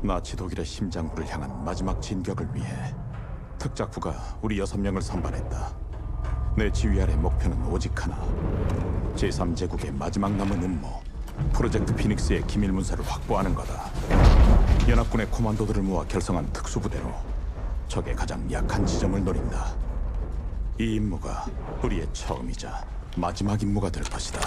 나치 독일의 심장부를 향한 마지막 진격을 위해 특작부가 우리 6명을 선발했다. 내 지휘 아래 목표는 오직 하나. 제3제국의 마지막 남은 음모, 프로젝트 피닉스의 기밀 문서를 확보하는 거다. 연합군의 코만도들을 모아 결성한 특수부대로 적의 가장 약한 지점을 노린다. 이 임무가 우리의 처음이자 마지막 임무가 될 것이다.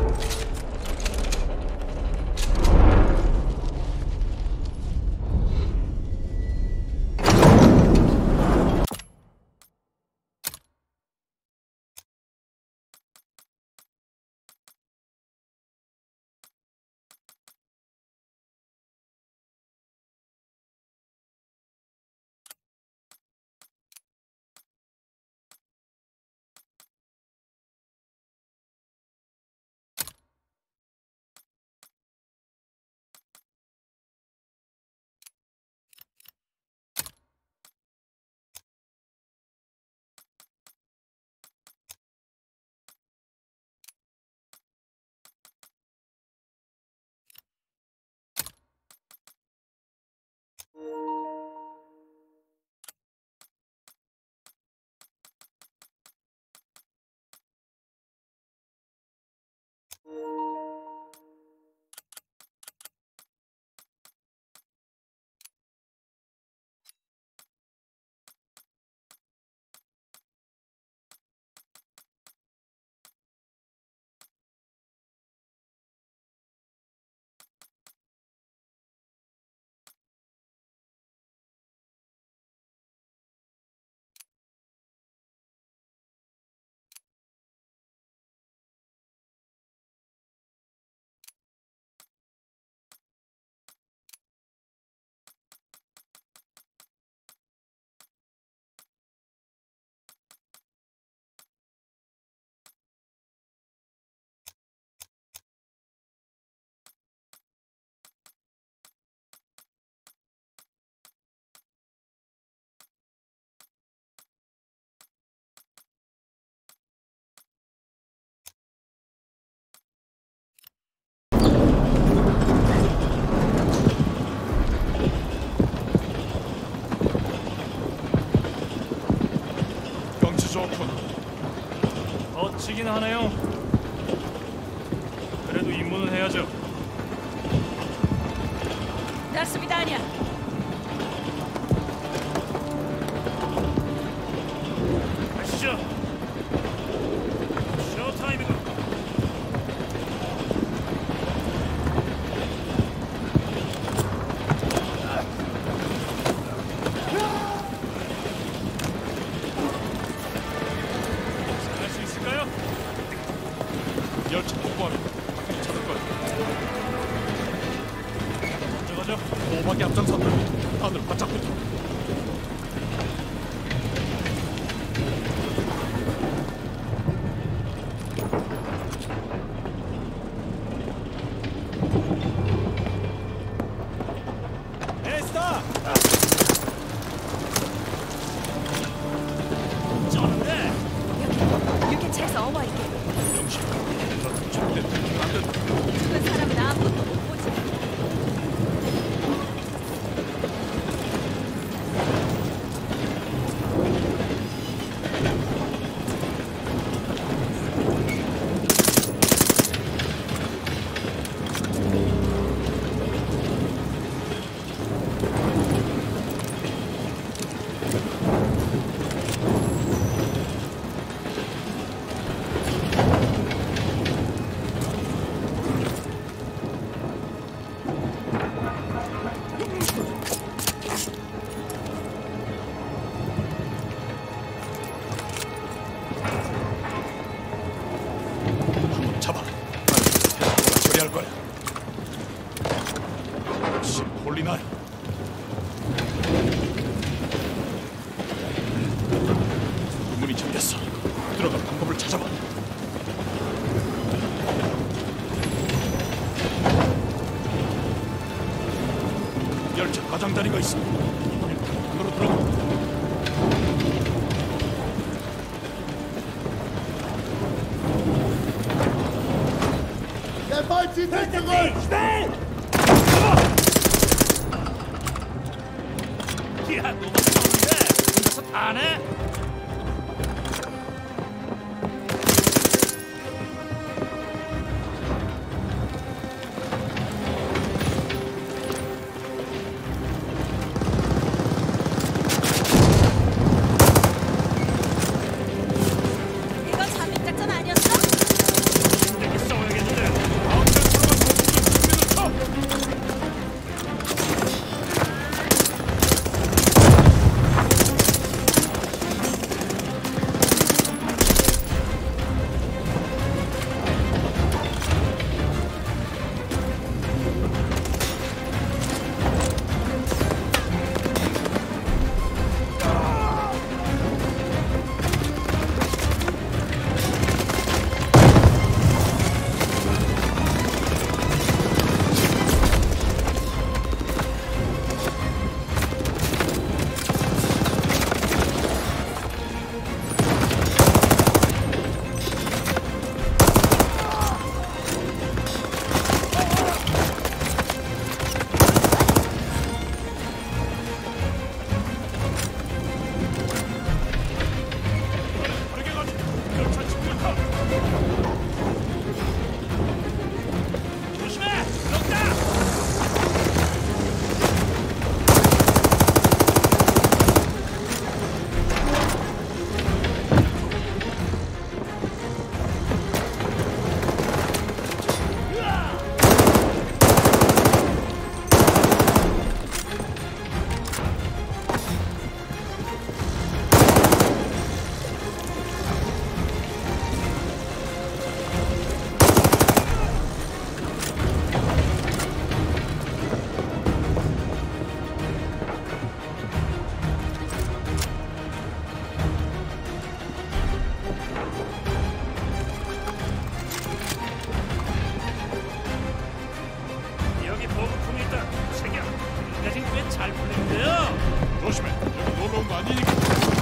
멋지긴 하네요. 그래도 임무는 해야죠. До свидания. 가시죠. 쇼타임이다. 할 수 있을까요? 열차 폭포하면 바퀴 찾을 거야. 먼저 가죠. 오박이 앞장선다. 하늘 바짝 붙어. 에스타! 쩌는데! 여기 차에서 어머 있게. 영식, 저 절대 들키면 안 된다. 죽은 사람은 아무것도 못 보지. 잡아. 처리할 거야. 역시 폴리나이. 문이 잠겼어. 들어갈 방법을 찾아봐. 열차 가장자리가 있어. 안으로 들어가. Der Ball zieht sich zurück! Schnell! 야, 너무 좋은데 혼자서 다 하네. 이건 잠입작전 아니었어? 힘들게 싸워야겠는데. 다음 장 준비를 쳐. 다르게 가지. 열차 친구를 타. 조심해. 그렇다. 여기 보급품이 있다. 새끼야. 여기까지 꽤잘 풀리는데요. 조심해. 여기 놀러 온 거 아니니까.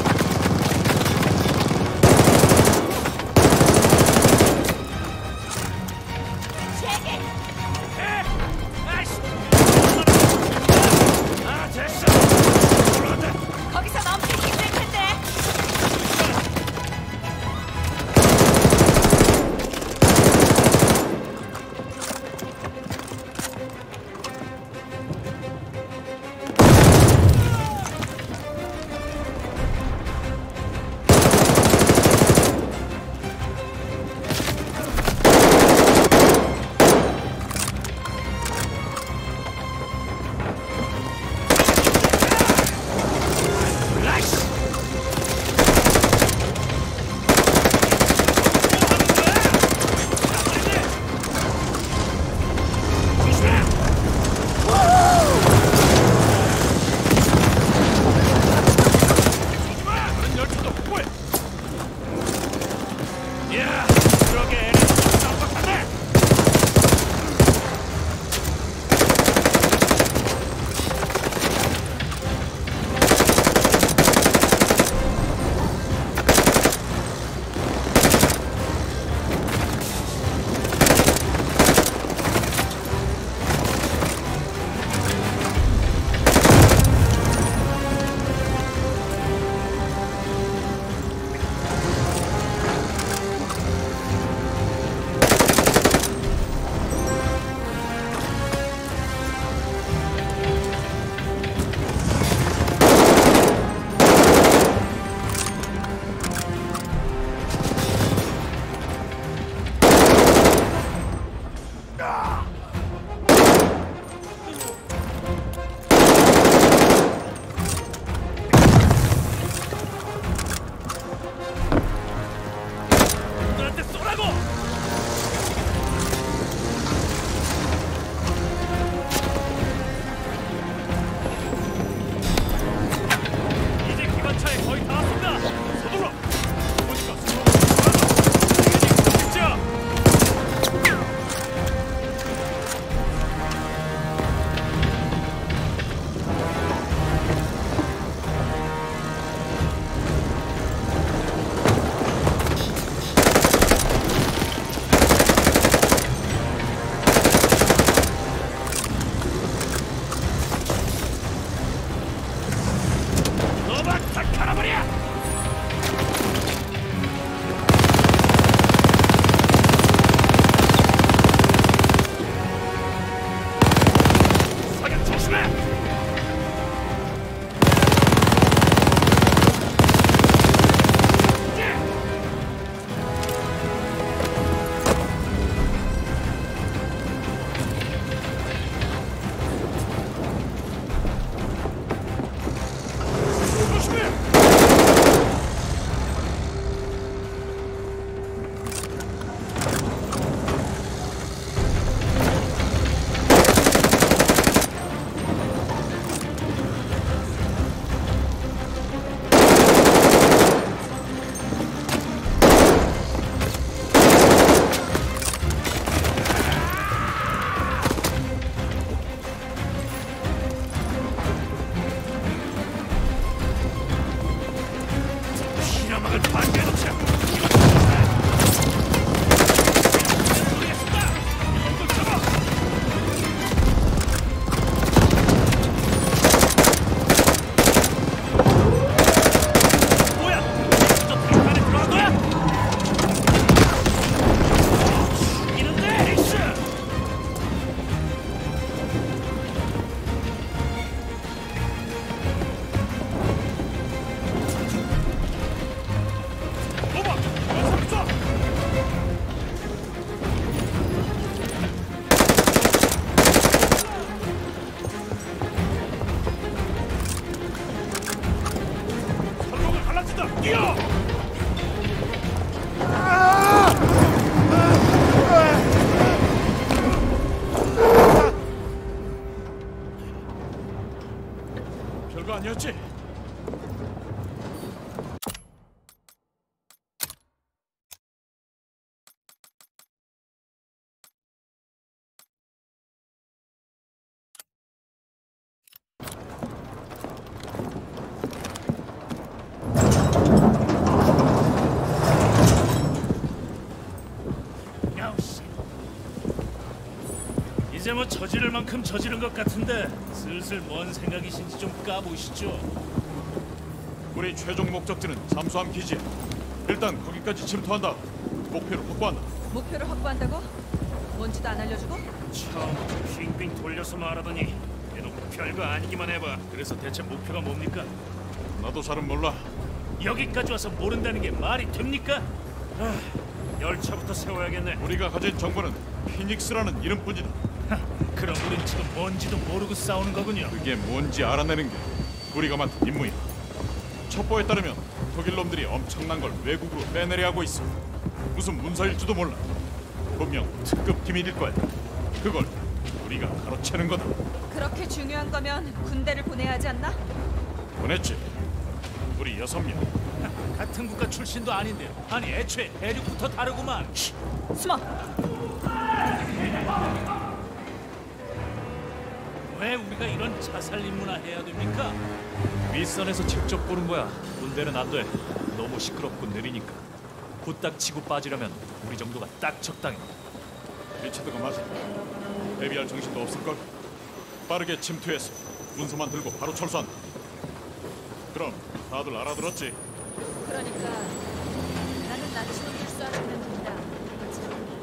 제게 아이씨. 아, 됐어. 그런데 거기서 멈추기 힘들 텐데. 조심해! 피라막을 파괴해놓자! 모르겠습니다! 이걸 잡아! 뭐야? 저 탱크 안에 들어간 거야? 죽이는데! 에이스! 오바! 연습 있어! 선동을 갈라진다! 뛰어! 별거 아니었지? 야우씨. 이제 뭐 저지를 만큼 저지른 것 같은데 슬슬 뭔 생각이신지 좀 까보시죠. 우리 최종 목적지는 잠수함 기지야. 일단 거기까지 침투한다. 목표를 확보한다. 목표를 확보한다고? 뭔지도 안 알려주고? 처음부터 빙빙 돌려서 말하더니 대놓고 별거 아니기만 해봐. 그래서 대체 목표가 뭡니까? 나도 잘은 몰라. 여기까지 와서 모른다는 게 말이 됩니까? 아, 열차부터 세워야겠네. 우리가 가진 정보는 피닉스라는 이름뿐이다. 하, 그럼 우린 지금 뭔지도 모르고 싸우는 거군요. 그게 뭔지 알아내는 게 우리가 맡은 임무야. 첩보에 따르면 독일 놈들이 엄청난 걸 외국으로 빼내려 하고 있어. 무슨 문서일지도 몰라. 분명 특급 기밀일 거야. 그걸 우리가 가로채는 거다. 그렇게 중요한 거면 군대를 보내야 하지 않나? 보냈지. 우리 6명. 같은 국가 출신도 아닌데 아니 애초에 대륙부터 다르구만. 숨어! 왜 우리가 이런 자살 임무나 해야 됩니까? 윗선에서 직접 보는 거야. 군대는 안 돼. 너무 시끄럽고 느리니까. 후딱 치고 빠지려면 우리 정도가 딱 적당해. 리차드가 맞아. 대비할 정신도 없을걸. 빠르게 침투해서 문서만 들고 바로 철수한다. 그럼 다들 알아들었지? 그러니까 나는 나치로 불사하면 된다. 그렇지?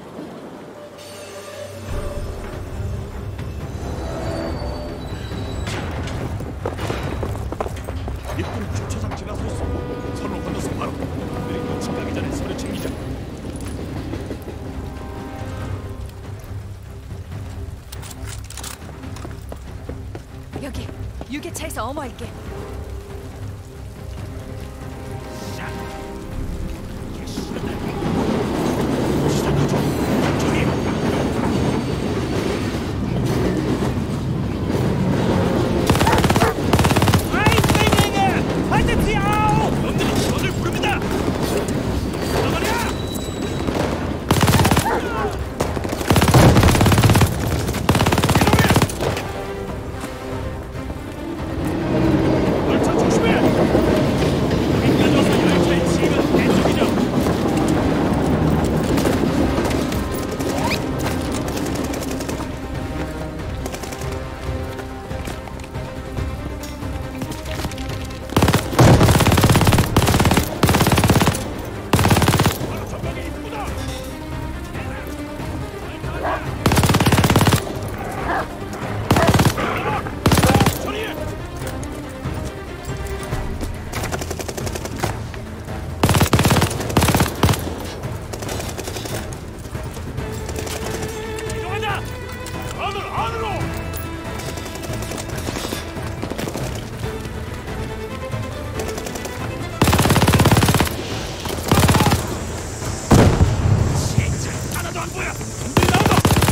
입구는 주차장 지나서 있어. 선로 건너서 바로. 그리고 집 가기 전에 서류 챙기자. 여기 유괴차에서 어머할게. 놈들이 지원을 부릅니다. 나가랴!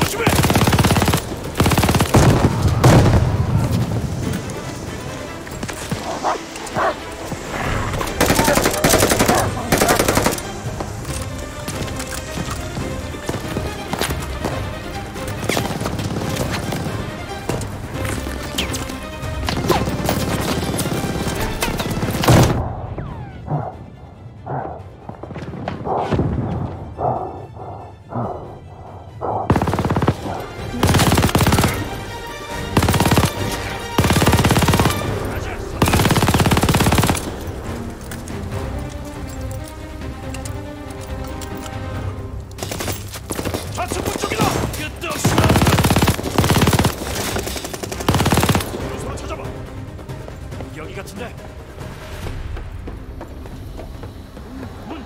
조심해! 좌측문 쪽이다! 끝없이 요소로 찾아봐. 여기 같은데? 문!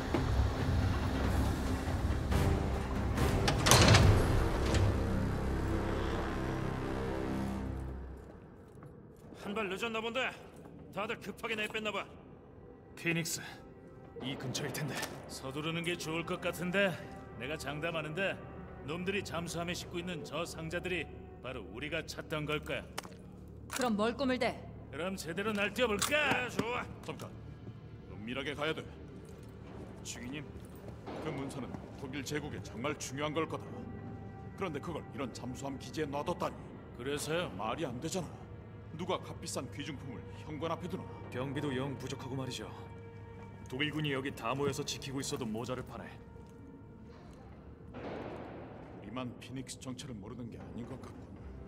한 발 늦었나 본데. 다들 급하게 내뺐나 봐. 피닉스, 이 근처일 텐데. 서두르는 게 좋을 것 같은데. 내가 장담하는데 놈들이 잠수함에 싣고 있는 저 상자들이 바로 우리가 찾던 걸 거야. 그럼 뭘 꿈을 대? 그럼 제대로 날뛰어볼까? 좋아. 잠깐. 은밀하게 가야 돼. 중위님, 그 문서는 독일 제국에 정말 중요한 걸 거다. 그런데 그걸 이런 잠수함 기지에 놔뒀다니 그래서요? 말이 안 되잖아. 누가 값비싼 귀중품을 현관 앞에 두나? 병비도 영 부족하고 말이죠. 독일군이 여기 다 모여서 지키고 있어도 모자를 파네. 우리만 피닉스 정체를 모르는 게 아닌 것 같군.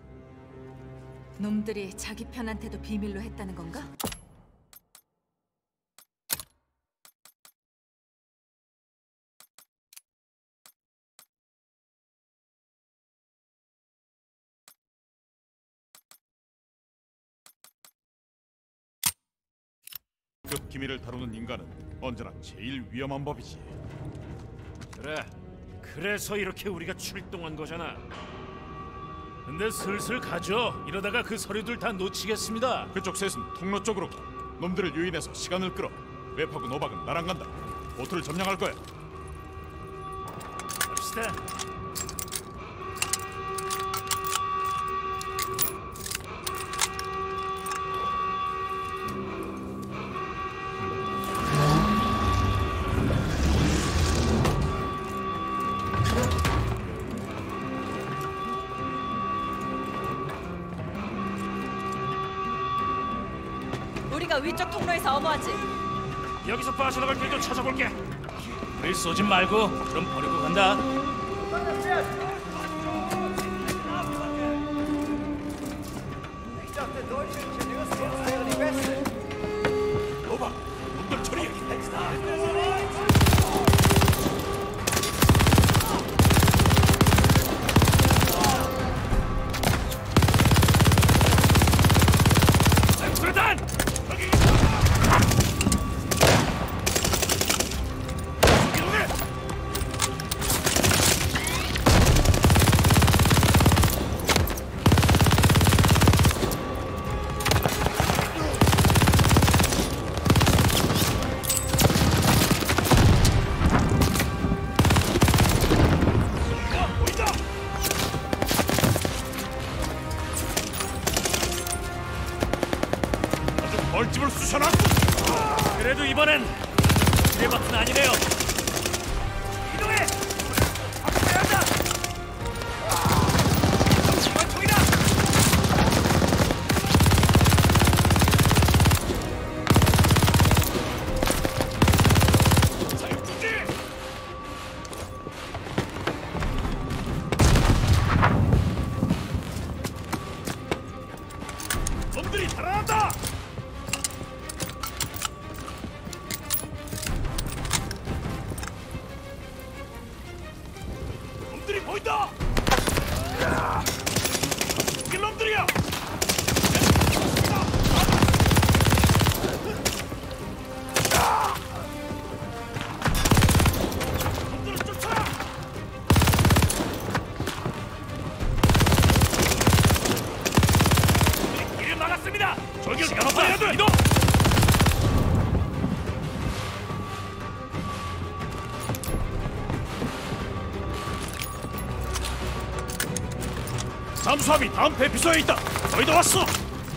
놈들이 자기 편한테도 비밀로 했다는 건가? 급 기밀을 다루는 인간은 언제나 제일 위험한 법이지. 그래. 그래서 이렇게 우리가 출동한 거잖아. 근데 슬슬 가죠. 이러다가 그 서류들 다 놓치겠습니다. 그쪽 셋은 통로 쪽으로 가. 놈들을 유인해서 시간을 끌어. 웹하고 노박은 나랑 간다. 보트를 점령할 거야. 갑시다. 우리가 위쪽 통로에서 어머하지. 여기서 빠져나갈 길도 찾아볼게. 우리 쏘진 말고 그럼 버리고 간다. 노박, 놈들 처리해. 수류탄! 이동해! 보인다! 아주 벌집을 쑤셔놨군. 그래도 이번엔 지뢰밭은 아니네요. 이동해! 바꿔야 한다! 원총이다! 사육중지! 놈들이 달아난다! 놈들이 보인다! 이게 놈들이야! 놈들을 쫓아라! 놈들이 길을 막았습니다! 저기 시간 없다! 이동! 잠수함이 다음 배피소에 있다. 거의 다 왔어.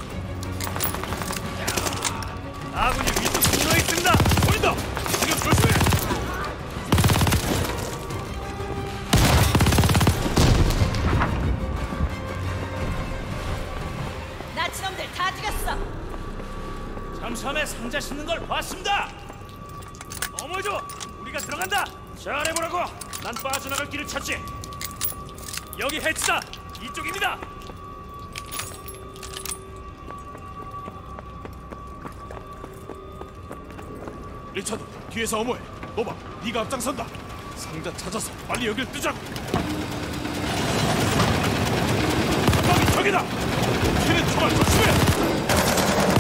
아군이 위쪽 통로에 있습니다. 보인다. 지금 조심해. 나치놈들 다 죽였어. 잠수함에 상자 싣는 걸 봤습니다. 어머죠, 우리가 들어간다. 잘해보라고. 난 빠져나갈 길을 찾지. 여기 해치다. 이쪽입니다. 리차드, 뒤에서 어머해. 노바, 네가 앞장선다. 상자 찾아서 빨리 여길 뜨자고. 저기 저기다. 튀는 총알 조심해.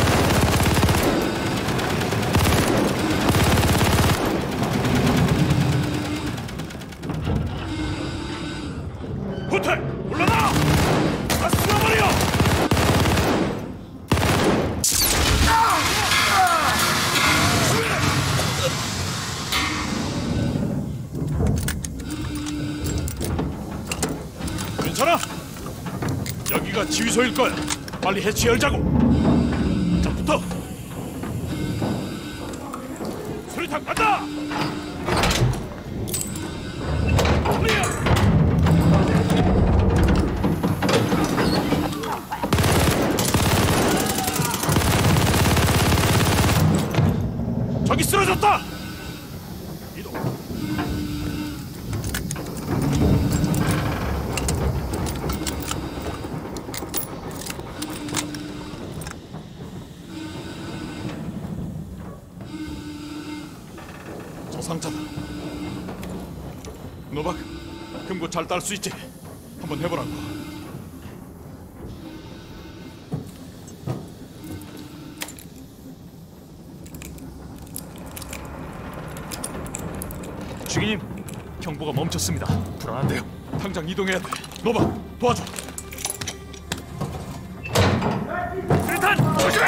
호텔 올라가! 다 쓸어버려! 괜찮아? 여기가 지휘소일 거야. 빨리 해치 열자고. 자, 붙어. 수리탄 간다. 클리어. 저기 쓰러졌다! 이동. 저 상자다. 노박, 금고 잘 딸 수 있지? 한번 해보라고. 주기님, 경보가 멈췄습니다. 불안한데요. 당장 이동해야 돼. 노박, 도와줘. 수리탄 조심해!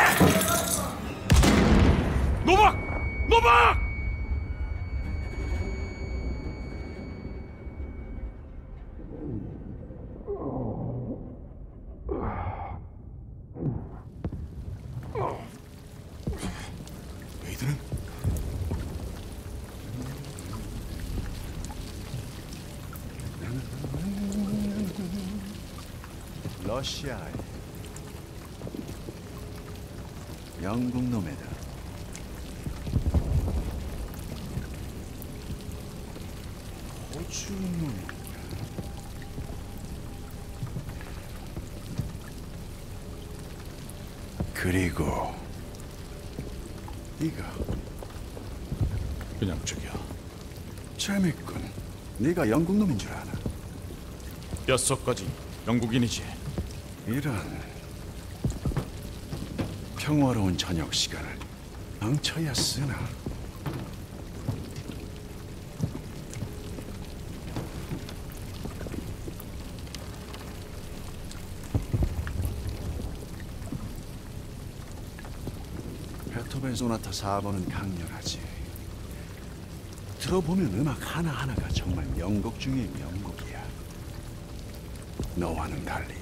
노박! 노박! 메이드는? 러시아에 영국 놈이다. 호주 놈이다. 그리고 네가 그냥 죽여. 재밌군. 네가 영국 놈인 줄 아나? 뼛속까지 영국인이지. 이런 평화로운 저녁 시간을 망쳐야 쓰나? 베토벤 소나타 4번은 강렬하지. 들어보면 음악 하나하나가 정말 명곡 중의 명곡이야. 너와는 달리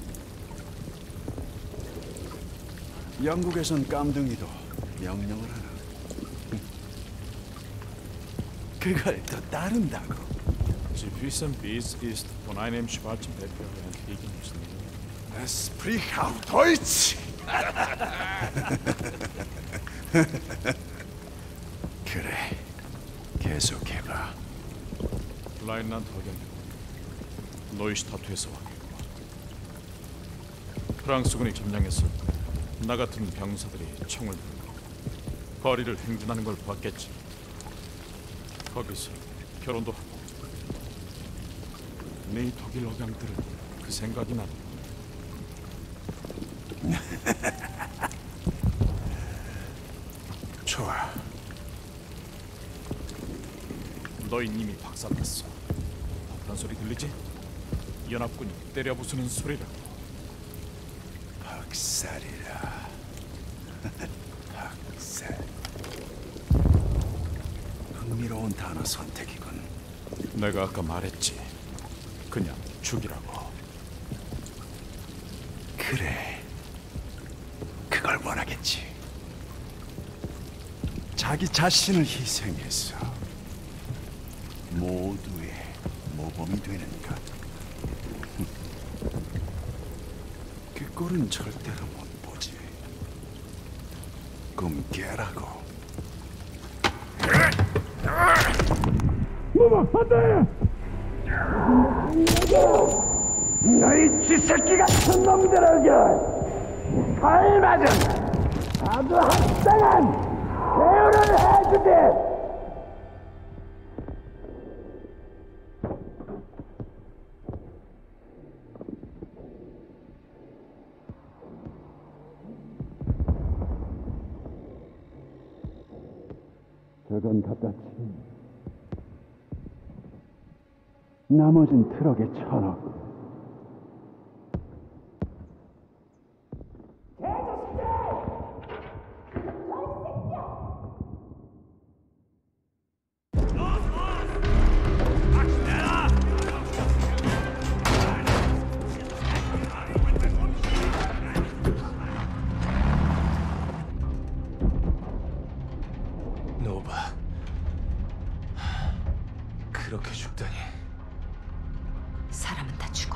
영국에선 깜둥이도 명령을 하나. 그걸 또 따른다고. Sie wissen, bis ist von einem schwarzen Pfeffer ein Krieg müssen. Sprich auf Deutsch. 그래, 계속해봐. 라인란드 허경. 노이슈타트에서 왔고. 프랑스군이 점령해서 나 같은 병사들이 총을 들고 거리를 행진하는 걸 봤겠지. 거기서 결혼도 하고. 네 독일 억양들은 그 생각이 나네. 좋아. 너희 님이 박살났어. 그런 소리 들리지? 연합군이 때려 부수는 소리라고. 박살이라. 박살. 흥미로운 단어 선택이군. 내가 아까 말했지. 그냥 죽이라고. 그래, 그걸 원하겠지. 자기 자신을 희생해서 모두의 모범이 되는 것. 그 꼴은 절대로 못 보지. 꿈 깨라고. 너희 쥐새끼 같은 놈들에게 알맞은 아주 합당한 대우를 해주되 저건 갖다 치. 나머진 트럭에 쳐넣고. 노바, 그렇게 죽다니. 사람은 다 죽어.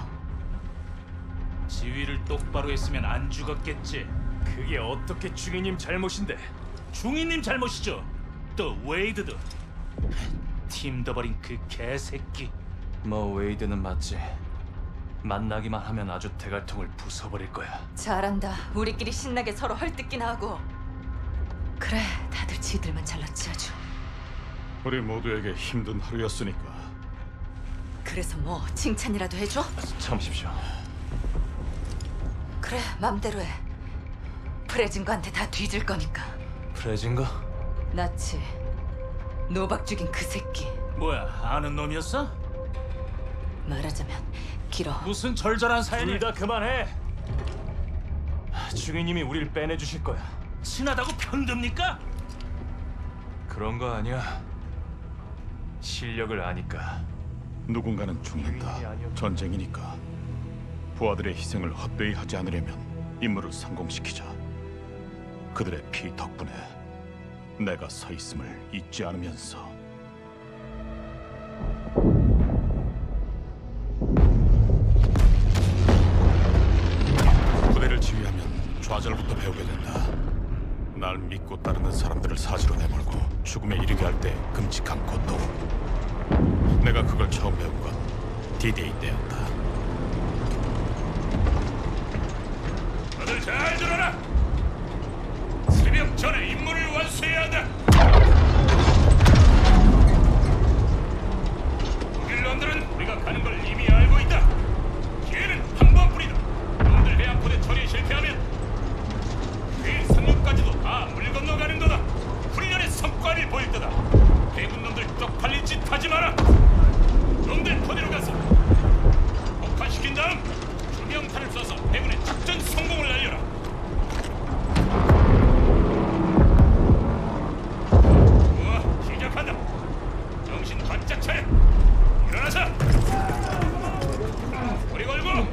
지휘를 똑바로 했으면 안 죽었겠지. 그게 어떻게 중위님 잘못인데? 중위님 잘못이죠. 또 웨이드도. 팀 더버린 그 개새끼. 뭐 웨이드는 맞지. 만나기만 하면 아주 대갈통을 부숴버릴 거야. 잘한다. 우리끼리 신나게 서로 헐뜯기나 하고. 그래, 다들 지들만 잘났지 아주. 우리 모두에게 힘든 하루였으니까. 그래서 뭐 칭찬이라도 해줘? 참으십시오. 그래, 맘대로 해. 프레진거한테 다 뒤질 거니까. 프레진거? 나치. 노박 죽인 그 새끼. 뭐야, 아는 놈이었어? 말하자면 길어. 무슨 절절한 사연이. 둘 다 그만해. 중위님이 우릴 빼내주실 거야. 친하다고 편듭니까? 그런 거 아니야. 실력을 아니까. 누군가는 죽는다. 전쟁이니까. 부하들의 희생을 헛되이 하지 않으려면 임무를 성공시키자. 그들의 피 덕분에 내가 서 있음을 잊지 않으면서. 부대를 지휘하면 좌절부터 배우게 된다. 날 믿고 따르는 사람들을 사지로 내몰고 죽음에 이르게 할 때 끔찍한 고통. 내가 그걸 처음 배운 건 D-Day 때였다. 다들 잘 들어라. 새벽 전에 임무를 완수해야 한다. 독일런들은 우리가 가는 걸 이미 알고 있다. 기회는 한 번뿐이다. 놈들 해안포대 처리에 실패하면 그 상륙까지도 다 물 건너가는 거다. 훈련의 성과를 보일 거다. 해군 놈들 쪽팔릴 짓 하지 마라. 놈들 포대로 가서 폭파시킨 다음 주명탄을 쏴서 해군의 작전 성공을 알려라. 우와, 시작한다. 정신 바짝 차려. 일어나서 머리 걸고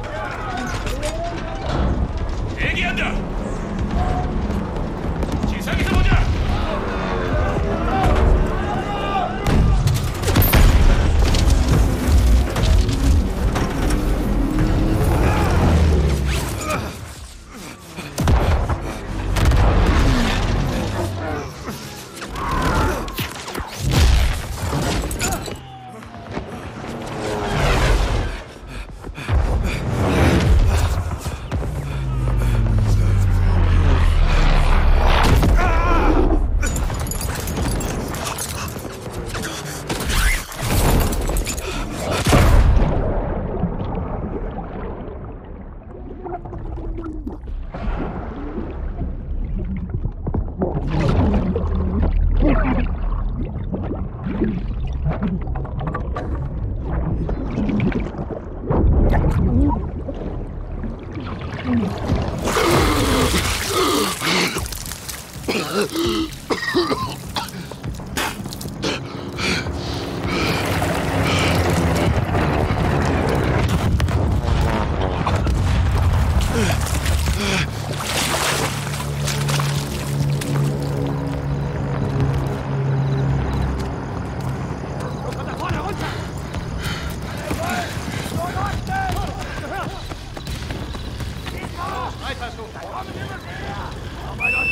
대기한다. 지상에서 보자.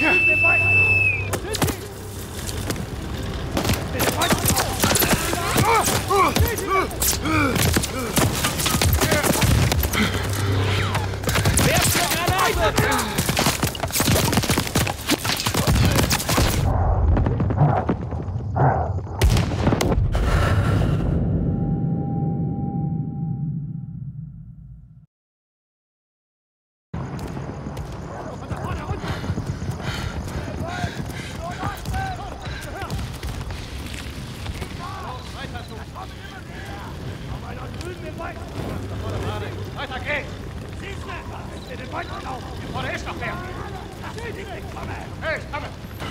Weiter geht's! Den Weiterlauf! Vorne ist noch wer! Hey, komme!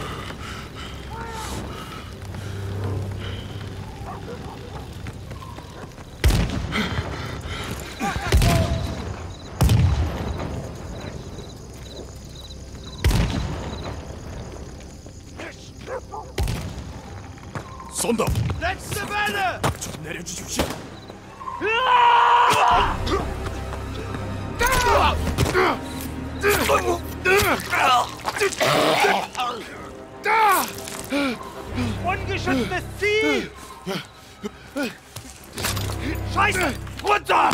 쏜다! Letzte Welle! 좀 내려주십시오. Ungeschütztes Ziel! Scheiße! Runter!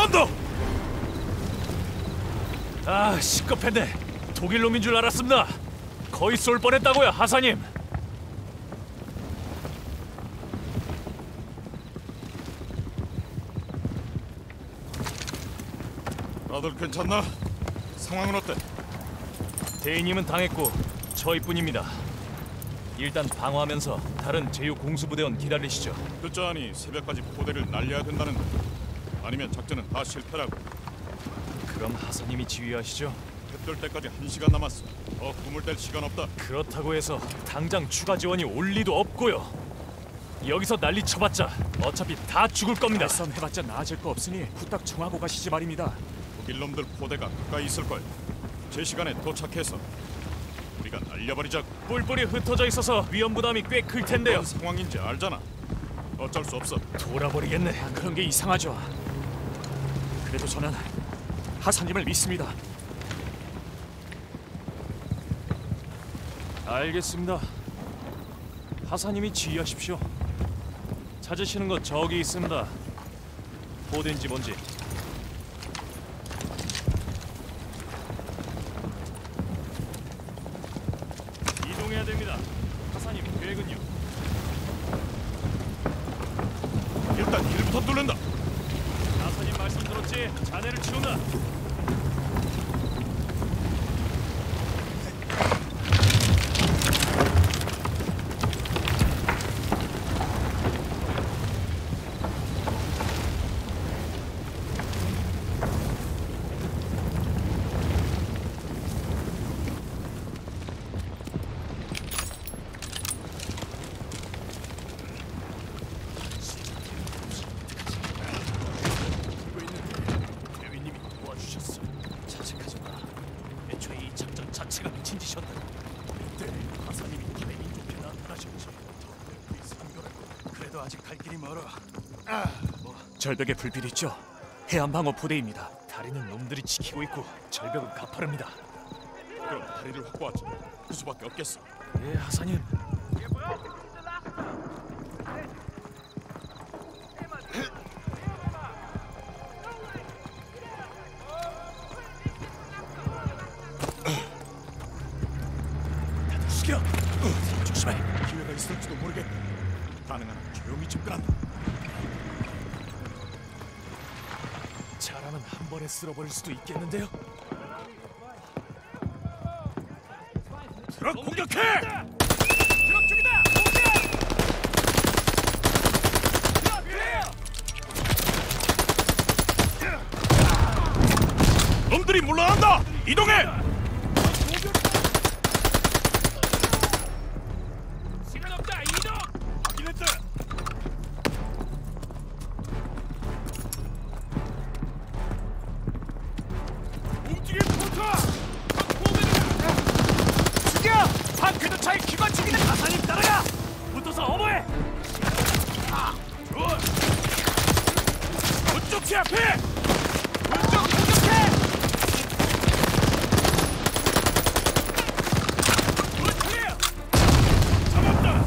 선도! 아, 시끄럽네. 독일 놈인 줄 알았습니다. 거의 쏠 뻔했다고요, 하사님. 다들 괜찮나? 상황은 어때? 대인님은 당했고 저희뿐입니다. 일단 방어하면서 다른 제휴 공수부대원 기다리시죠. 듣자하니 새벽까지 포대를 날려야 된다는데 아니면 작전은 다 실패라고. 그럼 하사님이 지휘하시죠. 해 뜰 때까지 1시간 남았어. 더 꿈을 뗄 시간 없다. 그렇다고 해서 당장 추가 지원이 올 리도 없고요. 여기서 난리 쳐봤자 어차피 다 죽을 겁니다. 쌈 해봤자 나아질 거 없으니 후딱 정하고 가시지 말입니다. 독일놈들 포대가 가까이 있을 거야. 제 시간에 도착해서 우리가 날려버리자고. 뿔뿔이 흩어져 있어서 위험 부담이 꽤 클 텐데요. 어떤 상황인지 알잖아. 어쩔 수 없어. 돌아버리겠네. 그런 게 이상하죠. 그래도 저는 하사님을 믿습니다. 알겠습니다. 하사님이 지휘하십시오. 찾으시는 거 저기 있습니다. 포대인지 뭔지. 이동해야 됩니다. 하사님 계획은요? 일단 길부터 뚫는다. 하사님 말씀 들었지? 자네를 치운다. 대위님이 도와주셨어. 자책하지 마. 애초에 이 작전 자체가 미친 짓이었다. 그때 하사님이 대민족 편에 나타나셨지. 덕분에 상교라고. 그래도 아직 갈 길이 멀어. 절벽에 불빛 있죠? 해안방어 부대입니다. 다리는 놈들이 지키고 있고 절벽은 가파릅니다. 그럼 다리를 확보하자. 그 수밖에 없겠어. 예, 하사님. 숙여. 조심해. 기회가 있을지도 모르겠다. 가능한 조용히 접근한다. 잘하면 한 번에 쓸어버릴 수도 있겠는데요. 트럭 공격해! 트럭 쪽이다! 놈들이 물러난다. 이동해. 시간 없다! 이동! 확인했다. 움직임 포터! 죽여! 탱크도 차에 기관 죽이는 하사님 따라가! 붙어서 어머해! 좋아! 그쪽 제 앞에! 그쪽 공격해! 그렇지! 잡았다!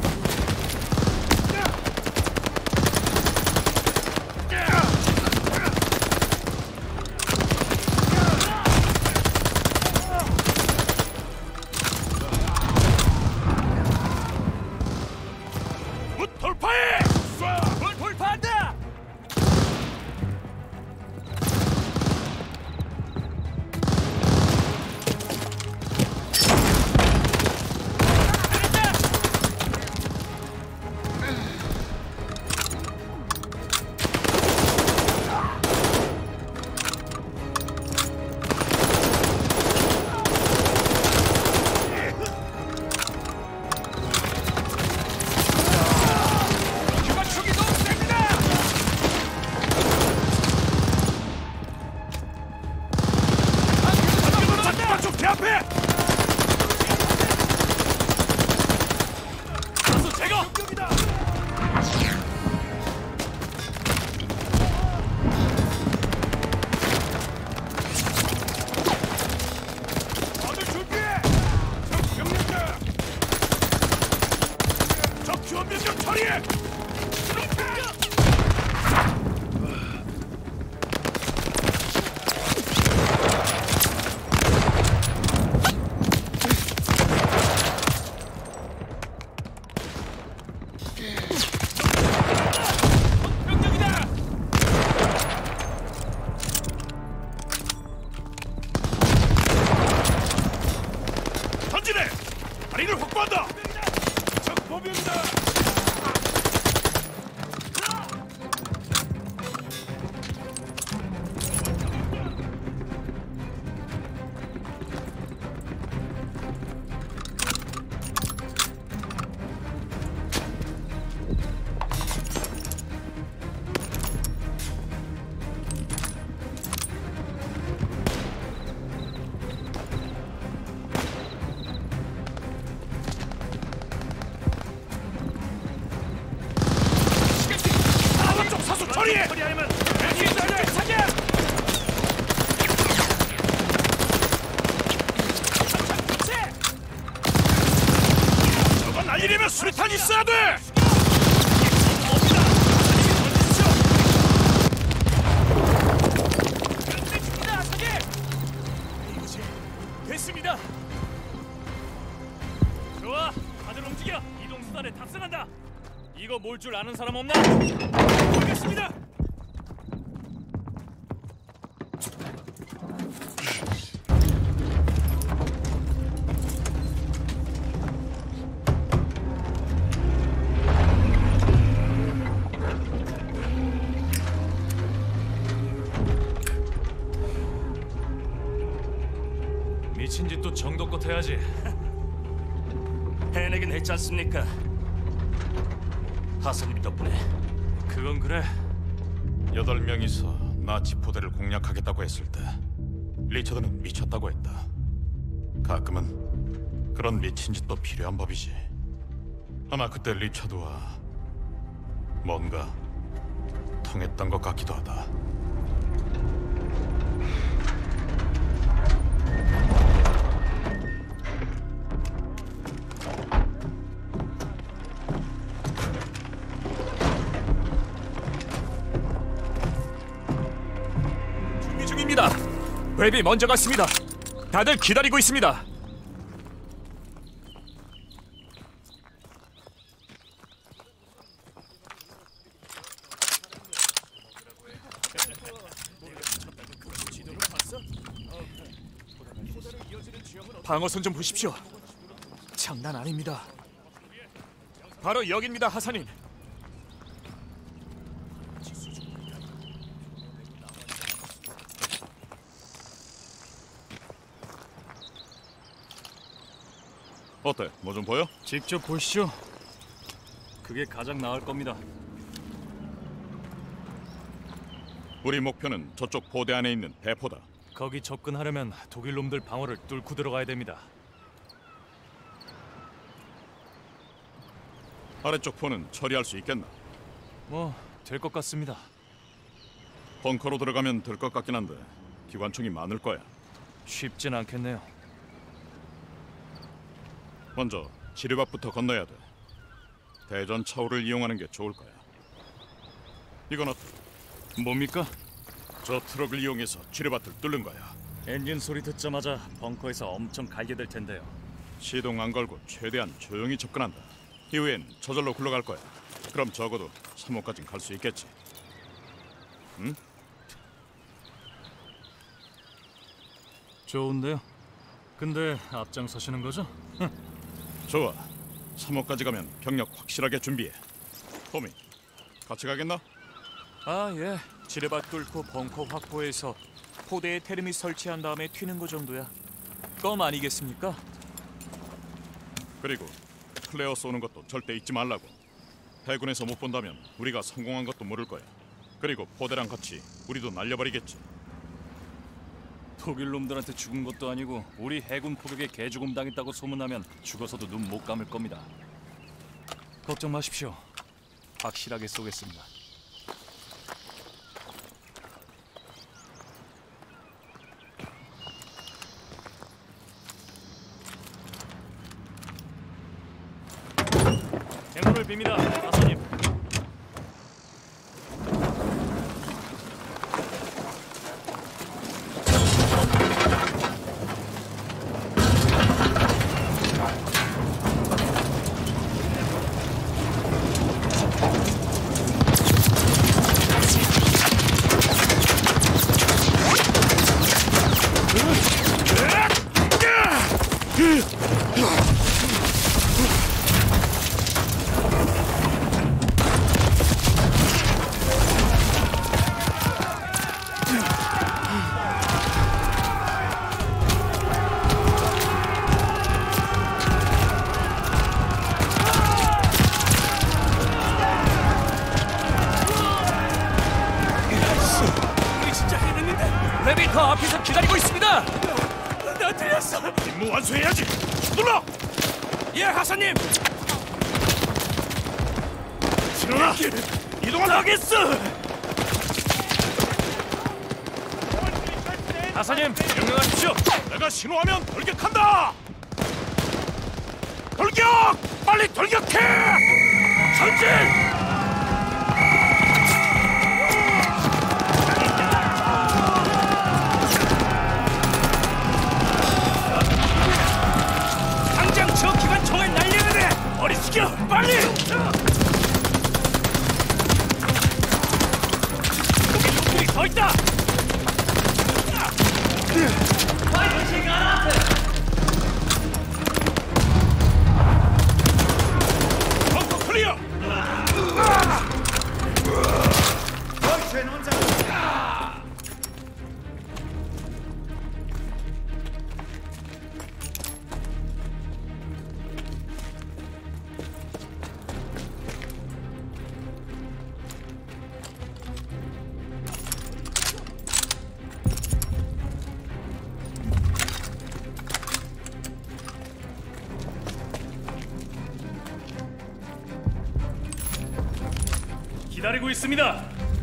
문 돌파해. 뭘 돌파한다! 기관 총이 너무 셉니다! 그쪽 제 앞에. 가서 제거! 다들 준비해! 적 병력자! 적 지원 병력 처리해. 이래면 수류탄 있어야 돼. 이거지. 됐습니다. 좋아, 다들 움직여. 이동 수단에 탑승한다. 이거 몰 줄 아는 사람 없나? 알겠습니다. 미친 짓도 정도껏 해야지. 해내긴 했지 않습니까? 하사님 덕분에. 그건 그래. 8명이서 나치 포대를 공략하겠다고 했을 때 리처드는 미쳤다고 했다. 가끔은 그런 미친 짓도 필요한 법이지. 아마 그때 리처드와 뭔가 통했던 것 같기도 하다. 준비 중입니다. 웹이 먼저 갔습니다. 다들 기다리고 있습니다. 방어선 좀 보십시오. 장난 아닙니다. 바로 여기입니다, 하사님. 어때? 뭐 좀 보여? 직접 보시죠. 그게 가장 나을 겁니다. 우리 목표는 저쪽 포대 안에 있는 대포다. 거기 접근하려면 독일 놈들 방어를 뚫고 들어가야 됩니다. 아래쪽 포는 처리할 수 있겠나? 뭐 될 것 같습니다. 벙커로 들어가면 될 것 같긴 한데 기관총이 많을 거야. 쉽진 않겠네요. 먼저 지뢰밭부터 건너야 돼. 대전 차오를 이용하는 게 좋을 거야. 이건 어때? 뭡니까? 저 트럭을 이용해서 지뢰밭을 뚫는 거야. 엔진 소리 듣자마자 벙커에서 엄청 갈게 될 텐데요. 시동 안 걸고 최대한 조용히 접근한다. 이후엔 저절로 굴러갈 거야. 그럼 적어도 3호까진 갈 수 있겠지. 응? 좋은데요. 근데 앞장서시는 거죠? 좋아. 3호까지 가면 병력 확실하게 준비해. 토미, 같이 가겠나? 아, 예. 지뢰밭 뚫고 벙커 확보해서 포대에 테르밋 설치한 다음에 튀는 거 정도야. 껌 아니겠습니까? 그리고 클레어 쏘는 것도 절대 잊지 말라고. 해군에서 못 본다면 우리가 성공한 것도 모를 거야. 그리고 포대랑 같이 우리도 날려버리겠지. 독일 놈들한테 죽은 것도 아니고 우리 해군 포격에 개죽음 당했다고 소문나면 죽어서도 눈 못 감을 겁니다. 걱정 마십시오. 확실하게 쏘겠습니다. 행운을 빕니다, 하사님. 랩이 더 앞에서 기다리고 있습니다. 나 틀렸어. 임무 완수해야지. 눌러. 예, 하사님. 일어나. 이동한다. 나겠어. 하사님, 명령하십시오. 내가 신호하면 돌격한다. 돌격! 빨리 돌격해! 전진! 당장 저 기관총을 날려야 돼! 머리 숙여! 빨리! 여기 놈들이 더 있다! 벙커 클리어! 기다리고 있습니다.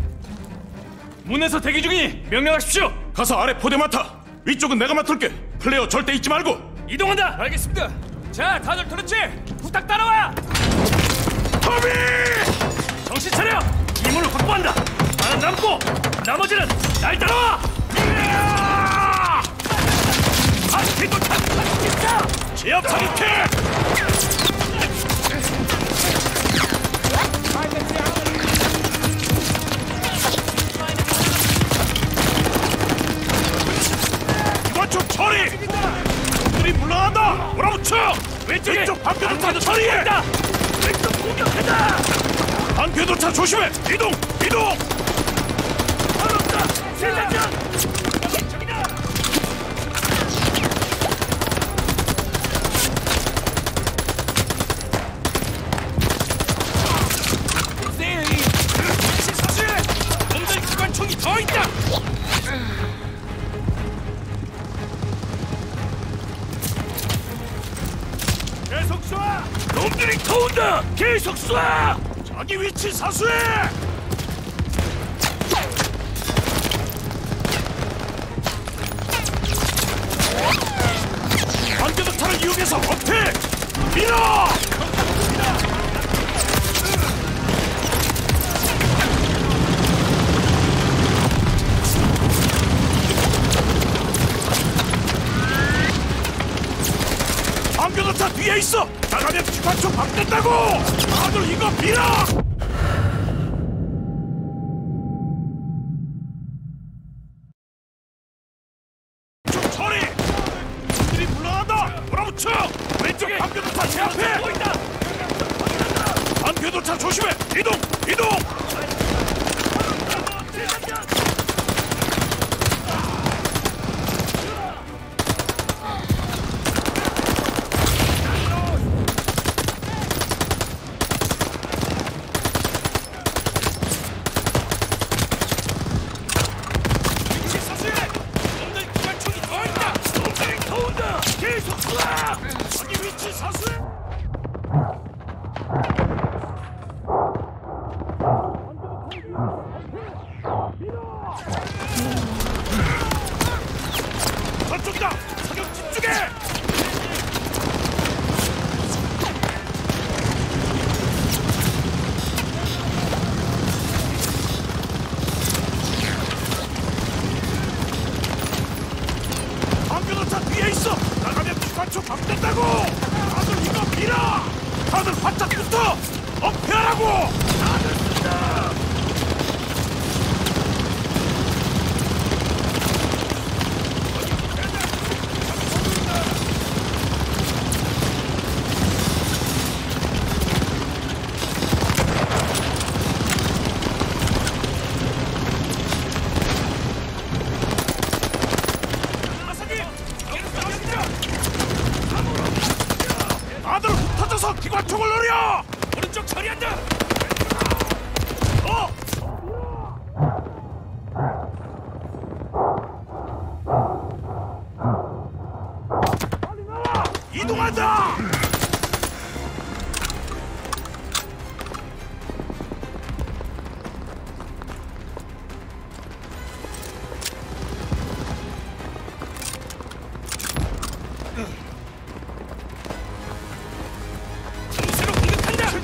문에서 대기 중이니 명령하십시오. 가서 아래 포대 맡아. 위쪽은 내가 맡을게. 플레이어 절대 잊지 말고. 이동한다. 알겠습니다. 자, 다들 들었지? 후딱 따라와. 터비! 정신 차려. 이문을 확보한다. 나는 남고 나머지는 날 따라와. 한팀도 참다. 제압 사격해! 이관총 처리. 놈들이 물러난다. 몰아붙여. 왼쪽에 방패도차 처리해. 왼쪽 공격한다. 방패도차 조심해! 이동! 이동! 어렵다. 세장전. 저기다. 사수해. 놈들 기관총이 더 있다. 계속 쏴! 놈들이 더 온다! 계속 쏴! 자기 위치 사수해! 방패도차를 이용해서 어택! 밀어! 방패도차 뒤에 있어! 나가면 기관총 박된다고! 다들 이거 밀어! 좀 처리! 놈들이 물러난다! 몰아붙여! 왼쪽에 방패도차 제압해! 방패도차 조심해! 이동! 이동! 저쪽이다! 사격 집중해! 방패도차 뒤에 있어! 나가면 기관총 박된다고! 다들 이거 밀어! 다들 바짝 붙어! 엄폐하라고! 다들 쓴다! 다들 흩어져서 기관총을 노려! 오른쪽 처리한다! 빨리 나와! 이동한다!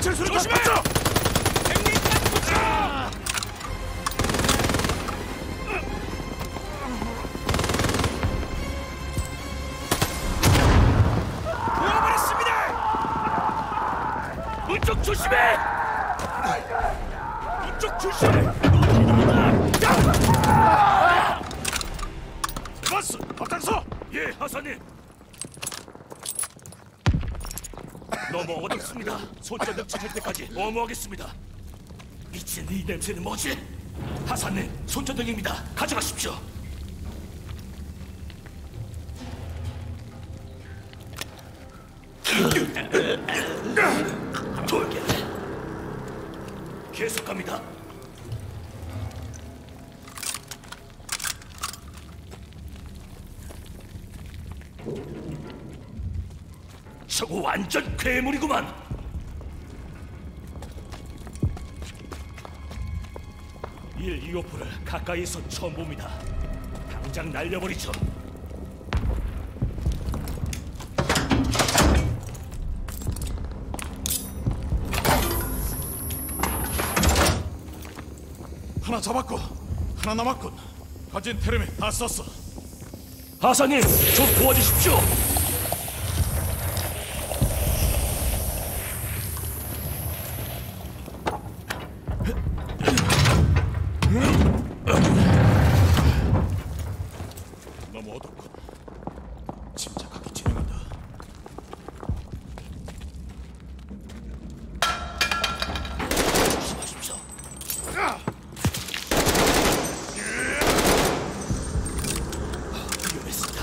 경찰 소리 조심해! 구워버렸습니다! 이쪽 조심해! 이쪽 조심해! 버스! 앞장서! 예, 하사님! 너무 어둡습니다. 손전등 찾을 때까지 어무하겠습니다. 미친 이 냄새는 뭐지? 하사님, 손전등입니다. 가져가십시오. 돌게. 계속 갑니다. 저거 완전 괴물이구만. 일2호프를 가까이서 처음 봅니다. 당장 날려버리죠. 하나 잡았고 하나 남았군. 가진 테르미 다 썼어. 하사님, 좀 도와주십시오. 너무 어둡군. 침착하게 진행한다. 조심하십시오. 위험했습니다.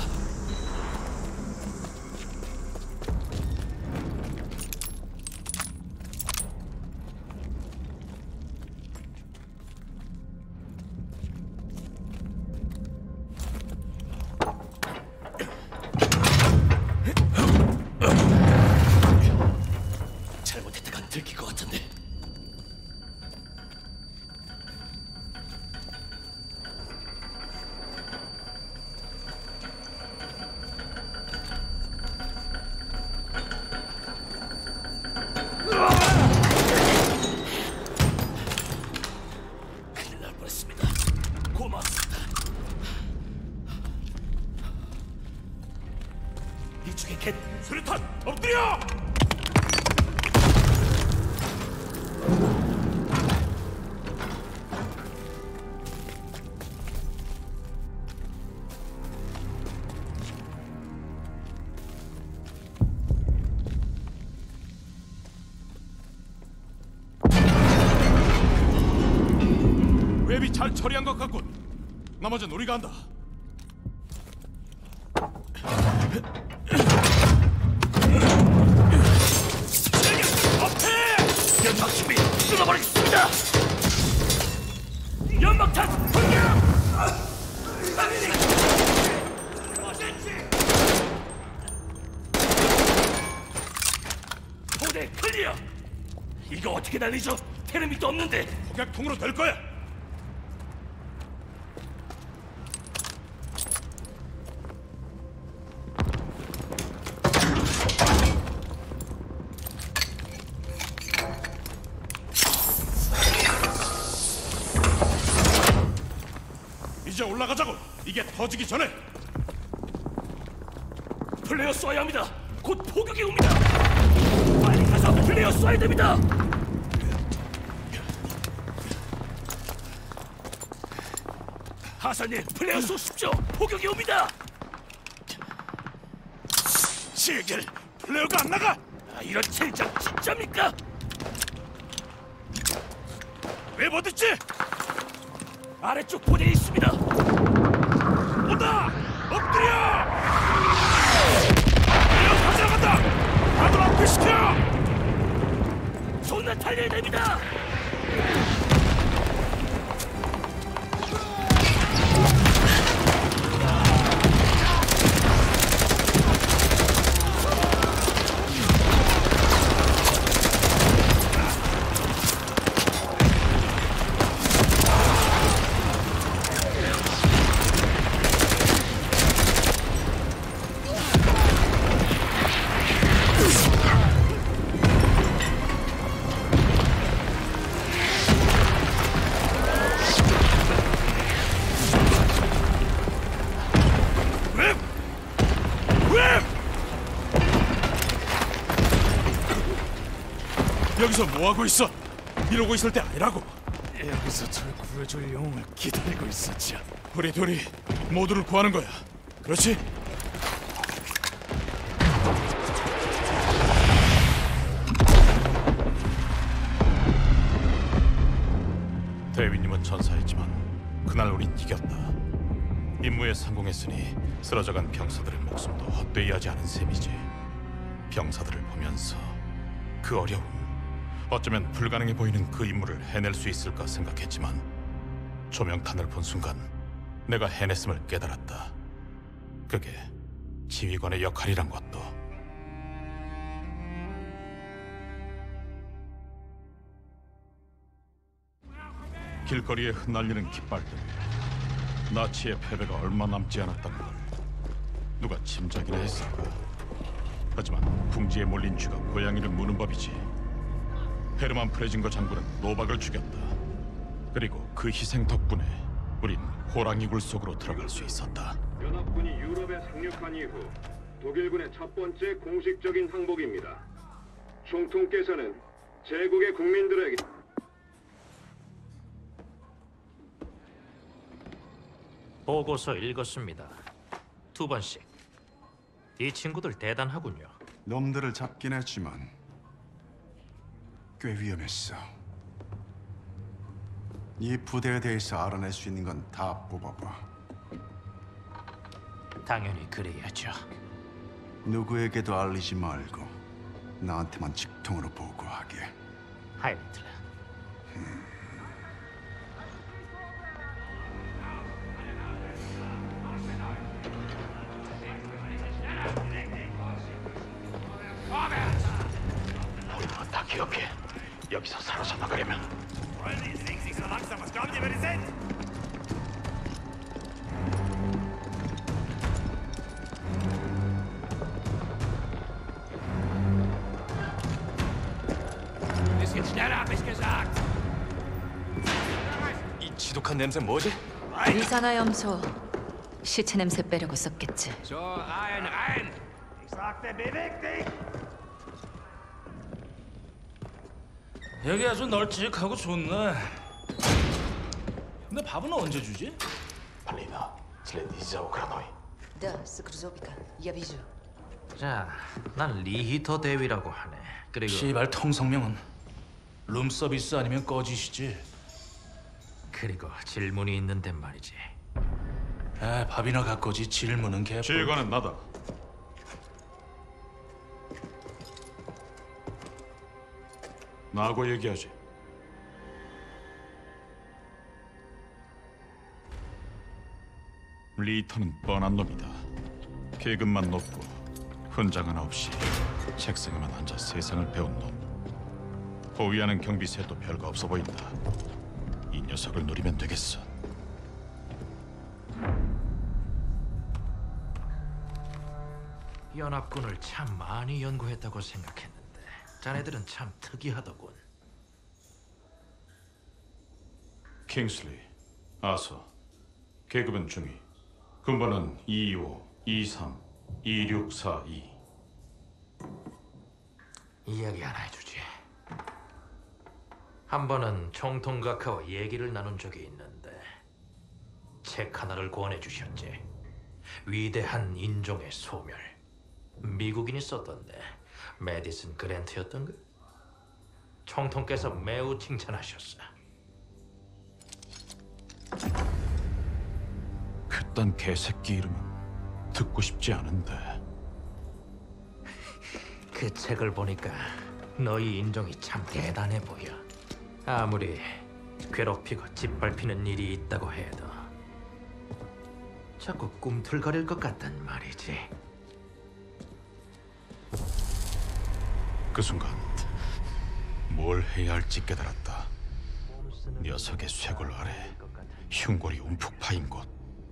잘못했다간 들킬 것 같은데. 큰일 날 뻔했습니다. 고맙습니다. 이쪽에 캣 수류탄 엎드려! 웹이 잘 처리한 것 같군. 나머지는 우리가 한다. 연막 준비 끊어버리겠습니다. 연막탄 공격! 포대 클리어. 이거 어떻게 날리죠? 테르밋도 없는데. 폭격통으로 될 거야. 이제 올라가자고. 이게 터지기 전에. 플레이어 쏴야 합니다. 곧 포격이 옵니다. 빨리 가서 플레이어 쏴야 됩니다. 하사님, 플레이어 쏘십시오. 포격이 옵니다. 시길 플레어가 안 나가. 이런 젠장 진짜입니까? 왜 어딨지? 아래쪽 포대에 있습니다. 온다. 엎드려. 플레어 가져간다. 다들 앞에 시켜. 존나 달려야 됩니다. 여기서 뭐 하고 있어? 이러고 있을 때 아니라고. 여기서 절 구해줄 영웅을 기다리고 있었지. 우리 둘이 모두를 구하는 거야. 그렇지? 대위님은 전사했지만 그날 우린 이겼다. 임무에 성공했으니 쓰러져간 병사들의 목숨도 헛되이 하지 않은 셈이지. 병사들을 보면서 그 어려움, 어쩌면 불가능해 보이는 그 임무를 해낼 수 있을까 생각했지만 조명탄을 본 순간 내가 해냈음을 깨달았다. 그게 지휘관의 역할이란 것도. 길거리에 흩날리는 깃발들, 나치의 패배가 얼마 남지 않았다는 걸 누가 짐작이나 했을까? 하지만 궁지에 몰린 쥐가 고양이를 무는 법이지. 헤르만 프레징거 장군은 노박을 죽였다. 그리고 그 희생 덕분에 우린 호랑이 굴 속으로 들어갈 수 있었다. 연합군이 유럽에 상륙한 이후 독일군의 첫 번째 공식적인 항복입니다. 총통께서는 제국의 국민들에게 보고서 읽었습니다. 2번씩. 이 친구들 대단하군요. 놈들을 잡긴 했지만 꽤 위험했어. 이 부대에 대해서 알아낼 수 있는 건 다 뽑아봐. 당연히 그래야죠. 누구에게도 알리지 말고 나한테만 직통으로 보고하게. 하이리틀라. 우리는 다 기억해. 여기서 사로잡 나가려면 이 지독한 냄새 뭐지? 위산화염소. 시체 냄새 빼려고 썼겠지. 여기 아주 널찍하고 좋네. 근데 밥은 언제 주지? 팔리나 슬레디자 오크라노이. Да, с Крузовика. Я вижу. 자, 난 리히터 대위라고 하네. 그리고 씨발 통성명은 룸 서비스 아니면 꺼지시지. 그리고 질문이 있는데 말이지. 아, 밥이나 갖고지 질문은 개. 지휘관은 나다. 나하고 얘기하지. 리터는 뻔한 놈이다. 계급만 높고 훈장 하나 없이 책상에만 앉아 세상을 배운 놈. 호위하는 경비세도 별거 없어 보인다. 이 녀석을 노리면 되겠어. 연합군을 참 많이 연구했다고 생각했는데 자네들은 참 특이하더군. 킹슬리, 아서, 계급은 중위, 군번은 225, 23, 2642. 이야기 하나 해주지. 한 번은 총통각하와 얘기를 나눈 적이 있는데 책 하나를 권해주셨지. 위대한 인종의 소멸. 미국인이 썼던데 메디슨 그랜트였던가? 총통께서 매우 칭찬하셨어. 그딴 개새끼 이름은 듣고 싶지 않은데. 그 책을 보니까 너희 인종이 참 대단해 보여. 아무리 괴롭히고 짓밟히는 일이 있다고 해도 자꾸 꿈틀거릴 것 같단 말이지. 그 순간 뭘 해야 할지 깨달았다. 녀석의 쇄골 아래 흉골이 움푹 파인 곳.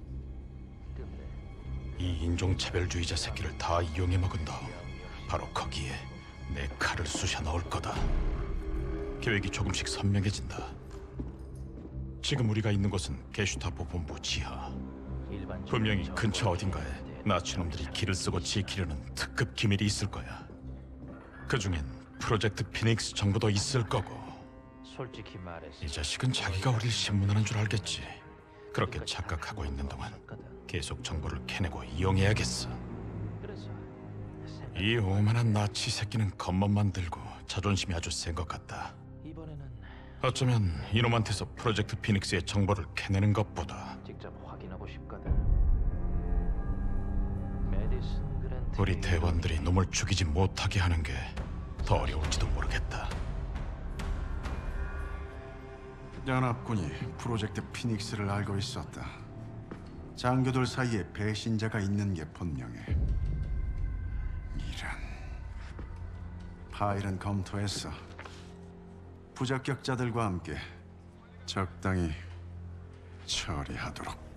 이 인종차별주의자 새끼를 다 이용해 먹은 다음 바로 거기에 내 칼을 쑤셔 넣을 거다. 계획이 조금씩 선명해진다. 지금 우리가 있는 곳은 게슈타포 본부 지하. 분명히 근처 어딘가에 나치놈들이 길을 쓰고 지키려는 특급 기밀이 있을 거야. 그중엔 프로젝트 피닉스 정보도 있을 거고. 솔직히 말해서 이 자식은 자기가 우릴 신문하는 줄 알겠지. 그렇게 착각하고 있는 동안 계속 정보를 캐내고 이용해야겠어. 그래서 이 오만한 나치 새끼는 겉멋만 들고 자존심이 아주 센 것 같다. 이번에는 어쩌면 이놈한테서 프로젝트 피닉스의 정보를 캐내는 것보다 직접 확인하고 싶거든. 메디슨 그랜트 우리 대원들이 놈을 죽이지 못하게 하는 게 더 어려울지도 모르겠다. 연합군이 프로젝트 피닉스를 알고 있었다. 장교들 사이에 배신자가 있는 게 분명해. 이런. 파일은 검토했어. 부적격자들과 함께 적당히 처리하도록.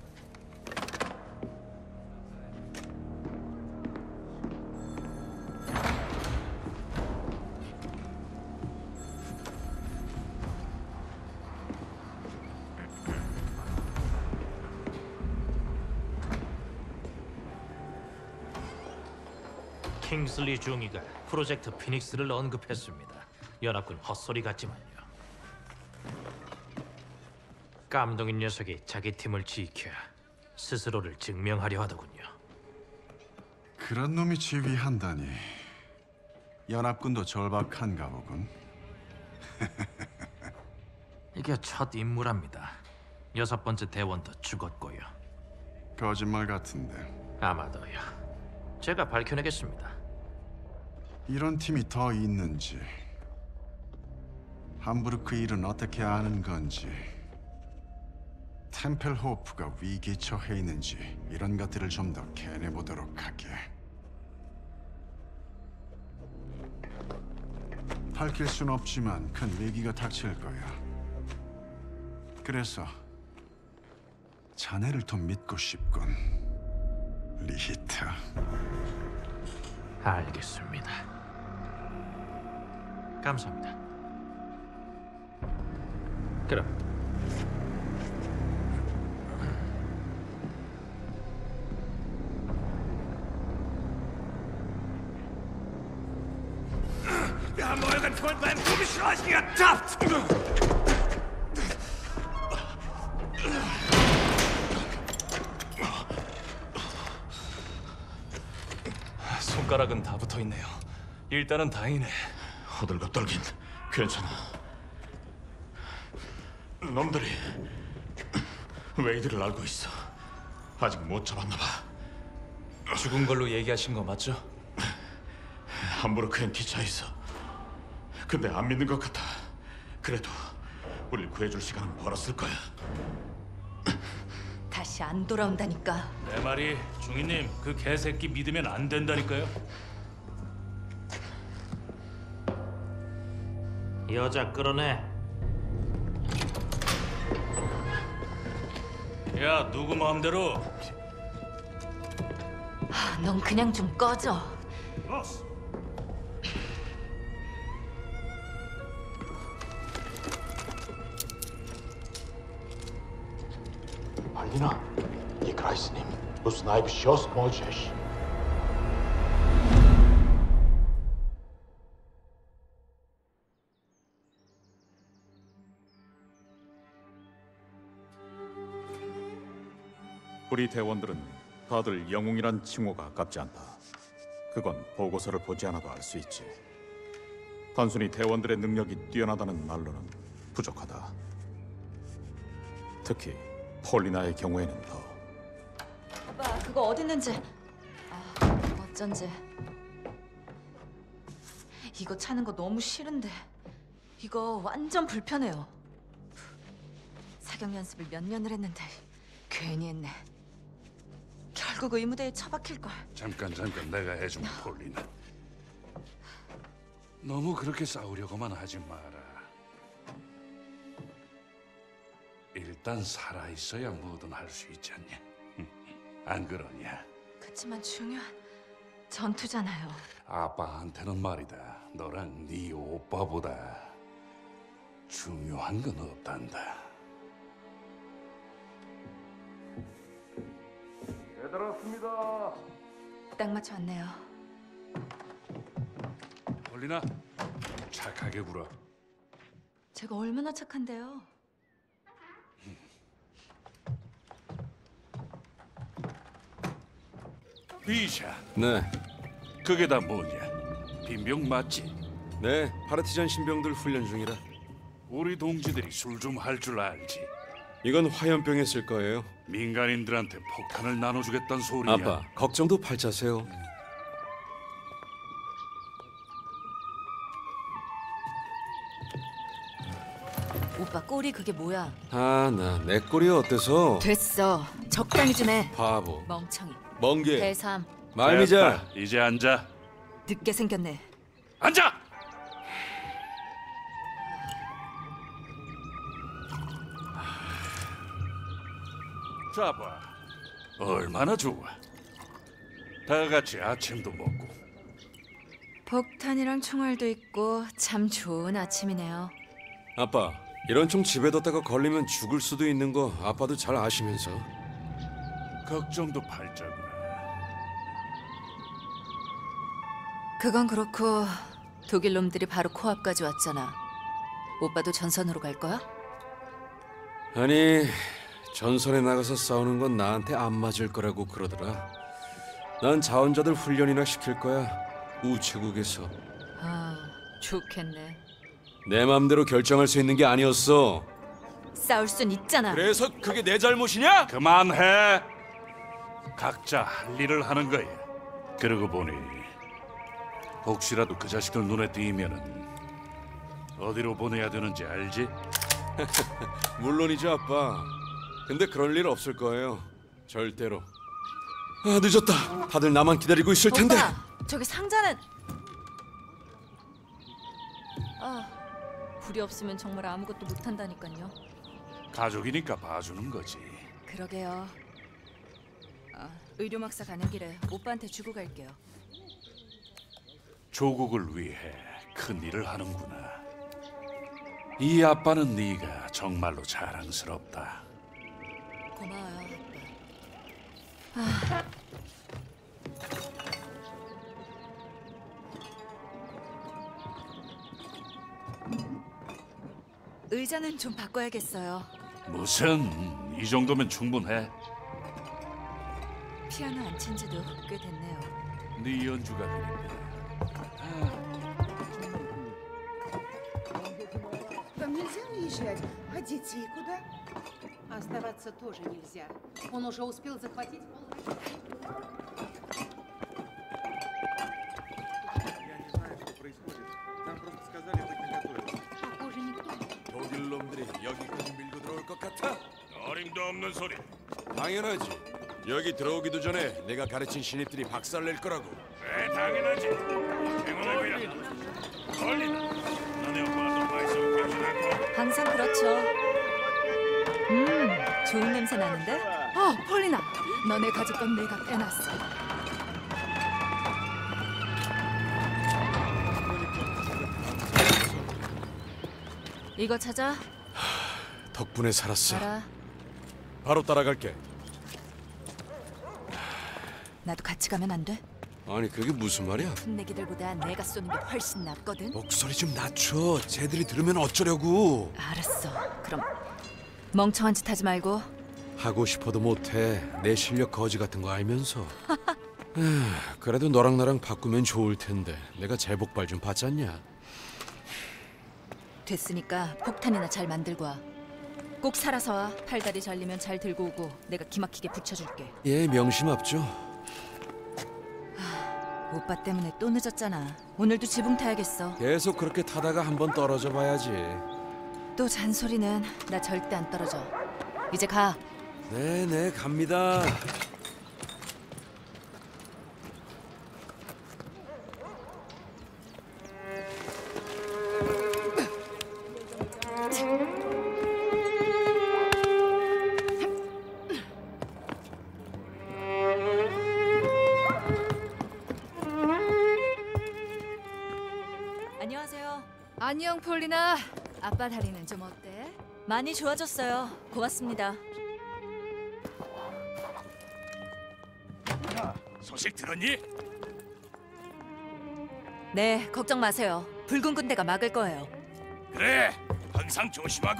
킹슬리 중위가 프로젝트 피닉스를 언급했습니다. 연합군 헛소리 같지만요. 깜동인 녀석이 자기 팀을 지켜 스스로를 증명하려 하더군요. 그런 놈이 지휘한다니. 연합군도 절박한가 보군. 이게 첫 임무랍니다. 6번째 대원도 죽었고요. 거짓말 같은데. 아마도요. 제가 밝혀내겠습니다. 이런 팀이 더 있는지, 함부르크 일은 어떻게 아는 건지, 템펠호프가 위기에 처해 있는지 이런 것들을 좀 더 캐내보도록 할게. 밝힐 순 없지만 큰 위기가 닥칠 거야. 그래서 자네를 더 믿고 싶군, 리히트. 알겠습니다. 감사합니다. 그럼 Wir haben euren Freund beim Gummischleichen ertappt! 손가락은 다 붙어 있네요. 일단은 다행이네. 호들갑 떨긴 괜찮아. 놈들이 웨이드를 알고 있어. 아직 못 잡았나 봐. 죽은 걸로 얘기하신 거 맞죠? 함부르크엔 기차에 있어. 근데 안 믿는 것 같아. 그래도 우릴 구해줄 시간은 벌었을 거야. 다시 안 돌아온다니까. 내 말이 중위님 그 개새끼 믿으면 안 된다니까요. 여자 끌어내. 야 누구 마음대로. 넌 그냥 좀 꺼져. Alina, nie graj z nim. Uznaj, wsios możesz. 우리 대원들은 다들 영웅이란 칭호가 아깝지 않다. 그건 보고서를 보지 않아도 알 수 있지. 단순히 대원들의 능력이 뛰어나다는 말로는 부족하다. 특히 폴리나의 경우에는 더. 오빠, 그거 어딨는지. 어쩐지. 이거 차는 거 너무 싫은데. 이거 완전 불편해요. 사격 연습을 몇 년을 했는데 괜히 했네. 결국 의무대에 처박힐 걸. 잠깐 내가 해주면 폴리나. 너무 그렇게 싸우려고만 하지 마라. 일단 살아있어야 뭐든 할 수 있지 않냐? 안 그러냐? 그치만 중요한 전투잖아요. 아빠한테는 말이다. 너랑 네 오빠보다 중요한 건 없단다. 배달 왔습니다. 딱 맞춰 왔네요. 폴리나, 착하게 굴어. 제가 얼마나 착한데요? 비샤, 네, 그게 다 뭐냐? 빈병 맞지? 네, 파르티잔 신병들 훈련 중이라. 우리 동지들이 술 좀 할 줄 알지. 이건 화염병에 쓸 거예요. 민간인들한테 폭탄을 나눠주겠다는 소리야. 아빠, 걱정도 팔자세요. 오빠 꼬리 그게 뭐야? 아, 나 내 꼴이 어때서? 됐어. 적당히 좀 해. 바보, 멍청이. 멍게, 대삼. 말미잘. 됐다. 이제 앉아. 늦게 생겼네. 앉아! 자봐, 얼마나 좋아. 다 같이 아침도 먹고. 폭탄이랑 총알도 있고 참 좋은 아침이네요. 아빠, 이런 총 집에 뒀다가 걸리면 죽을 수도 있는 거 아빠도 잘 아시면서. 걱정도 팔자구나. 그건 그렇고 독일 놈들이 바로 코앞까지 왔잖아. 오빠도 전선으로 갈 거야? 아니, 전선에 나가서 싸우는 건 나한테 안 맞을 거라고 그러더라. 난 자원자들 훈련이나 시킬 거야, 우체국에서. 아, 좋겠네. 내 맘대로 결정할 수 있는 게 아니었어. 싸울 순 있잖아. 그래서 그게 내 잘못이냐? 그만해. 각자 할 일을 하는 거야. 그러고 보니 혹시라도 그 자식들 눈에 띄면은 어디로 보내야 되는지 알지? 물론이죠, 아빠. 근데 그럴 일 없을 거예요. 절대로. 아, 늦었다. 다들 나만 기다리고 있을 텐데. 오빠, 저기 상자는... 아, 불이 없으면 정말 아무것도 못한다니까요. 가족이니까 봐주는 거지. 그러게요. 아, 의료막사 가는 길에 오빠한테 주고 갈게요. 조국을 위해 큰 일을 하는구나. 이 아빠는 네가 정말로 자랑스럽다. 고마워요, 아빠. 의자는 좀 바꿔야겠어요. 무슨, 이 정도면 충분해. 피아노 안 친 지도 꽤 됐네요. 네 연주가 그립니다. Вам нельзя уезжать? А детей куда? Оставаться тоже нельзя. Он уже успел захватить Похоже, никто. 독일 놈들이 여기까지 밀고 들어올 것 같아? 어림도 없는 소리. 당연하지. 여기 들어오기도 전에 내가 가르친 신입들이 박살낼 거라고. 왜 당연하지. 행운을 빌어. 걸리나. 너네 오빠가 또 말씀 표시하고. 항상 그렇죠. 좋은 냄새 나는데? 폴리나, 너네 가질 건 내가 빼놨어. 이거 찾아? 덕분에 살았어. 알아. 바로 따라갈게. 나도 같이 가면 안 돼? 아니, 그게 무슨 말이야? 풋내기들보다 내가 쏘는 게 훨씬 낫거든. 목소리 좀 낮춰. 쟤들이 들으면 어쩌려고. 알았어. 그럼 멍청한 짓 하지 말고. 하고 싶어도 못해. 내 실력 거지 같은 거 알면서. 그래도 너랑 나랑 바꾸면 좋을 텐데. 내가 제복발 좀 받잖냐? 됐으니까 폭탄이나 잘 만들고 와. 꼭 살아서 와. 팔다리 잘리면 잘 들고 오고 내가 기막히게 붙여줄게. 예, 명심 앞죠. 오빠 때문에 또 늦었잖아. 오늘도 지붕 타야겠어. 계속 그렇게 타다가 한번 떨어져 봐야지. 또 잔소리는. 나 절대 안 떨어져. 이제 가. 네, 갑니다. 안녕하세요. 안녕 폴리나. 아빠 다리는 좀 어때? 많이 좋아졌어요. 고맙습니다. 소식 들었니? 네, 걱정 마세요. 붉은 군대가 막을 거예요. 그래, 항상 조심하고.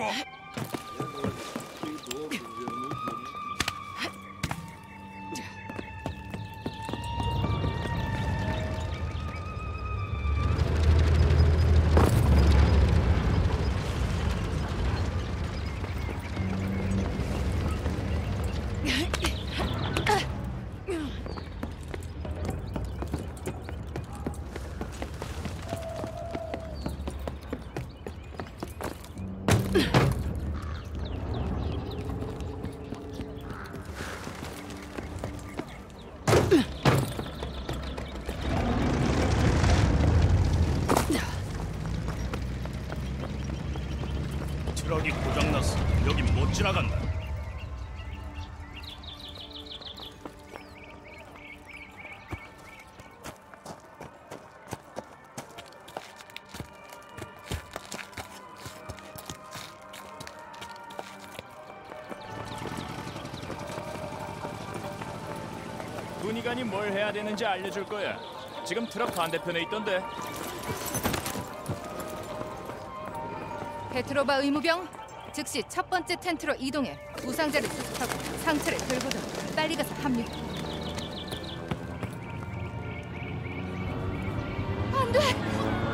트럭이 고장났어. 여긴 못 지나간다. 군의관이 뭘 해야 되는지 알려줄 거야. 지금 트럭 반대편에 있던데. 페트로바 의무병, 즉시 첫 번째 텐트로 이동해 부상자를 수습하고 상처를 들고든 빨리 가서 합류해. 안 돼!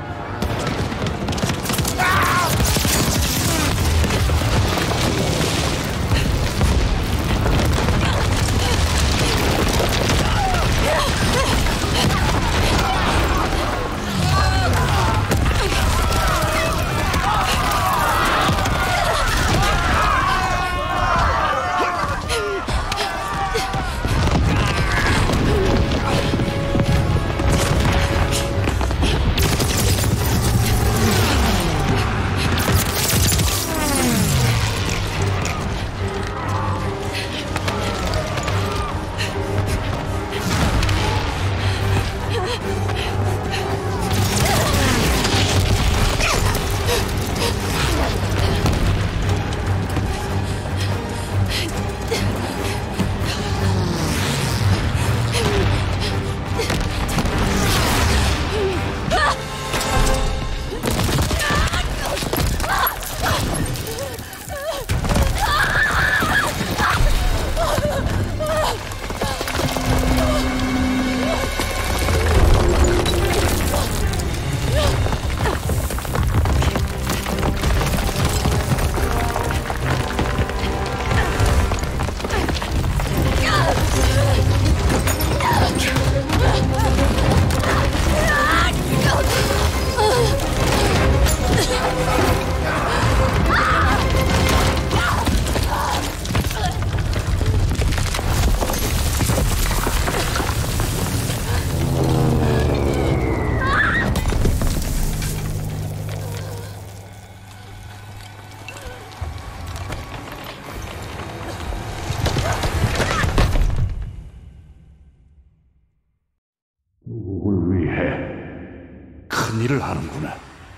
큰일을 하는구나.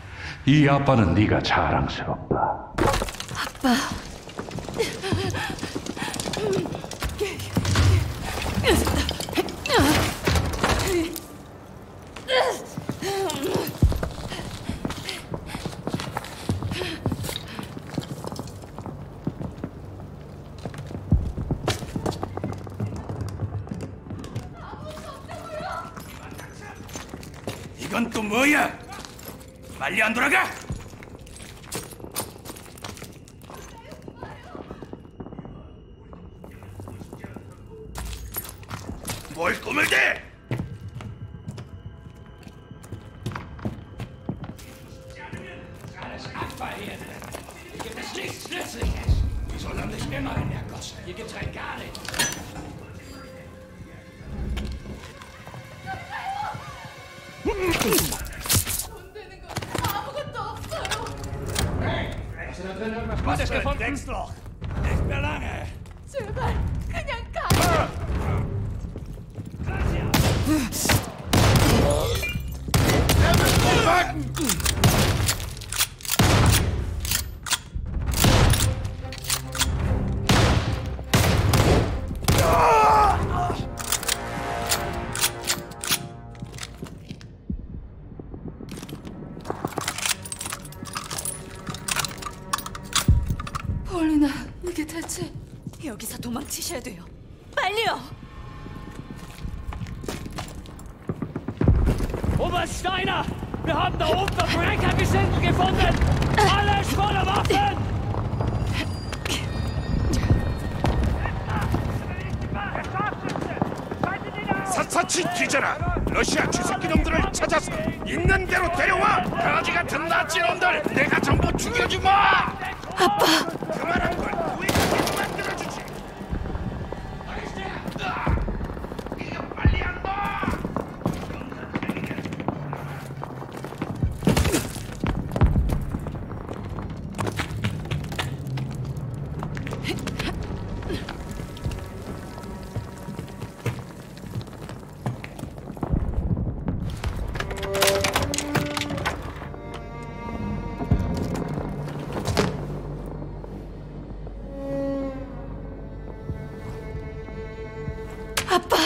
이 아빠는 네가 자랑스럽다. 아빠. 이건 또 뭐야? 빨리 안 돌아가! 뭘 꿈을 대! Was ist gefunden? Wechsloch! Nicht mehr lange! 제발 그냥 가. 폴리나, 이게 대체... 여기서 도망치셔야 돼요. 빨리요! Oberst Steiner! Wir haben da oben Verbrechergesindel gefunden! Alles voller Waffen! 샅샅이 뒤져라. 러시아 쥐새끼 놈들을 찾아서 있는 대로 데려와. 강아지 같은 나치 놈들 내가 전부 죽여주마. 아빠! 그만한 걸 우리가 만들어주지. 이거 빨리 안 놔. 아빠!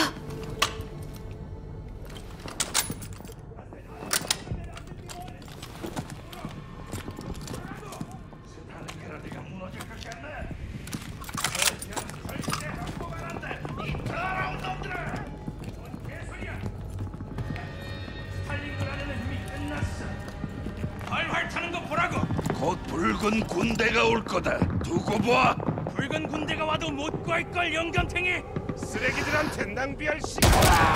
활활 타는 거 보라고. 곧 붉은 군대가 올 거다. 두고 봐. 붉은 군대가 와도 못 구할 걸 영감탱이. 쓰레기들한테 낭비할 시간.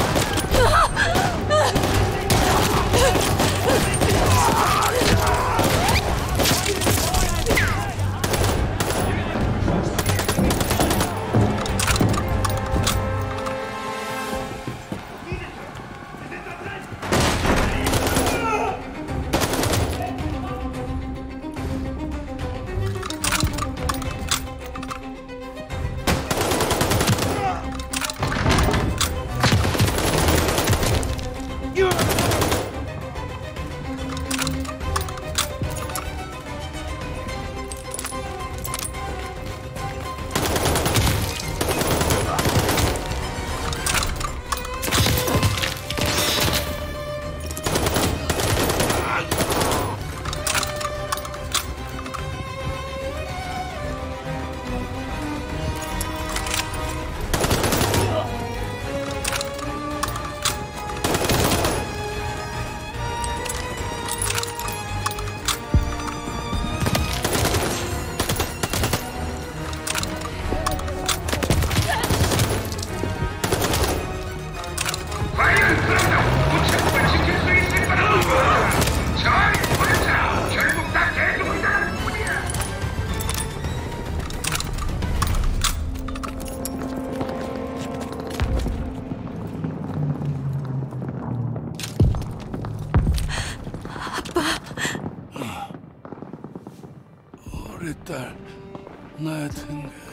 우리 딸 나야 된 게.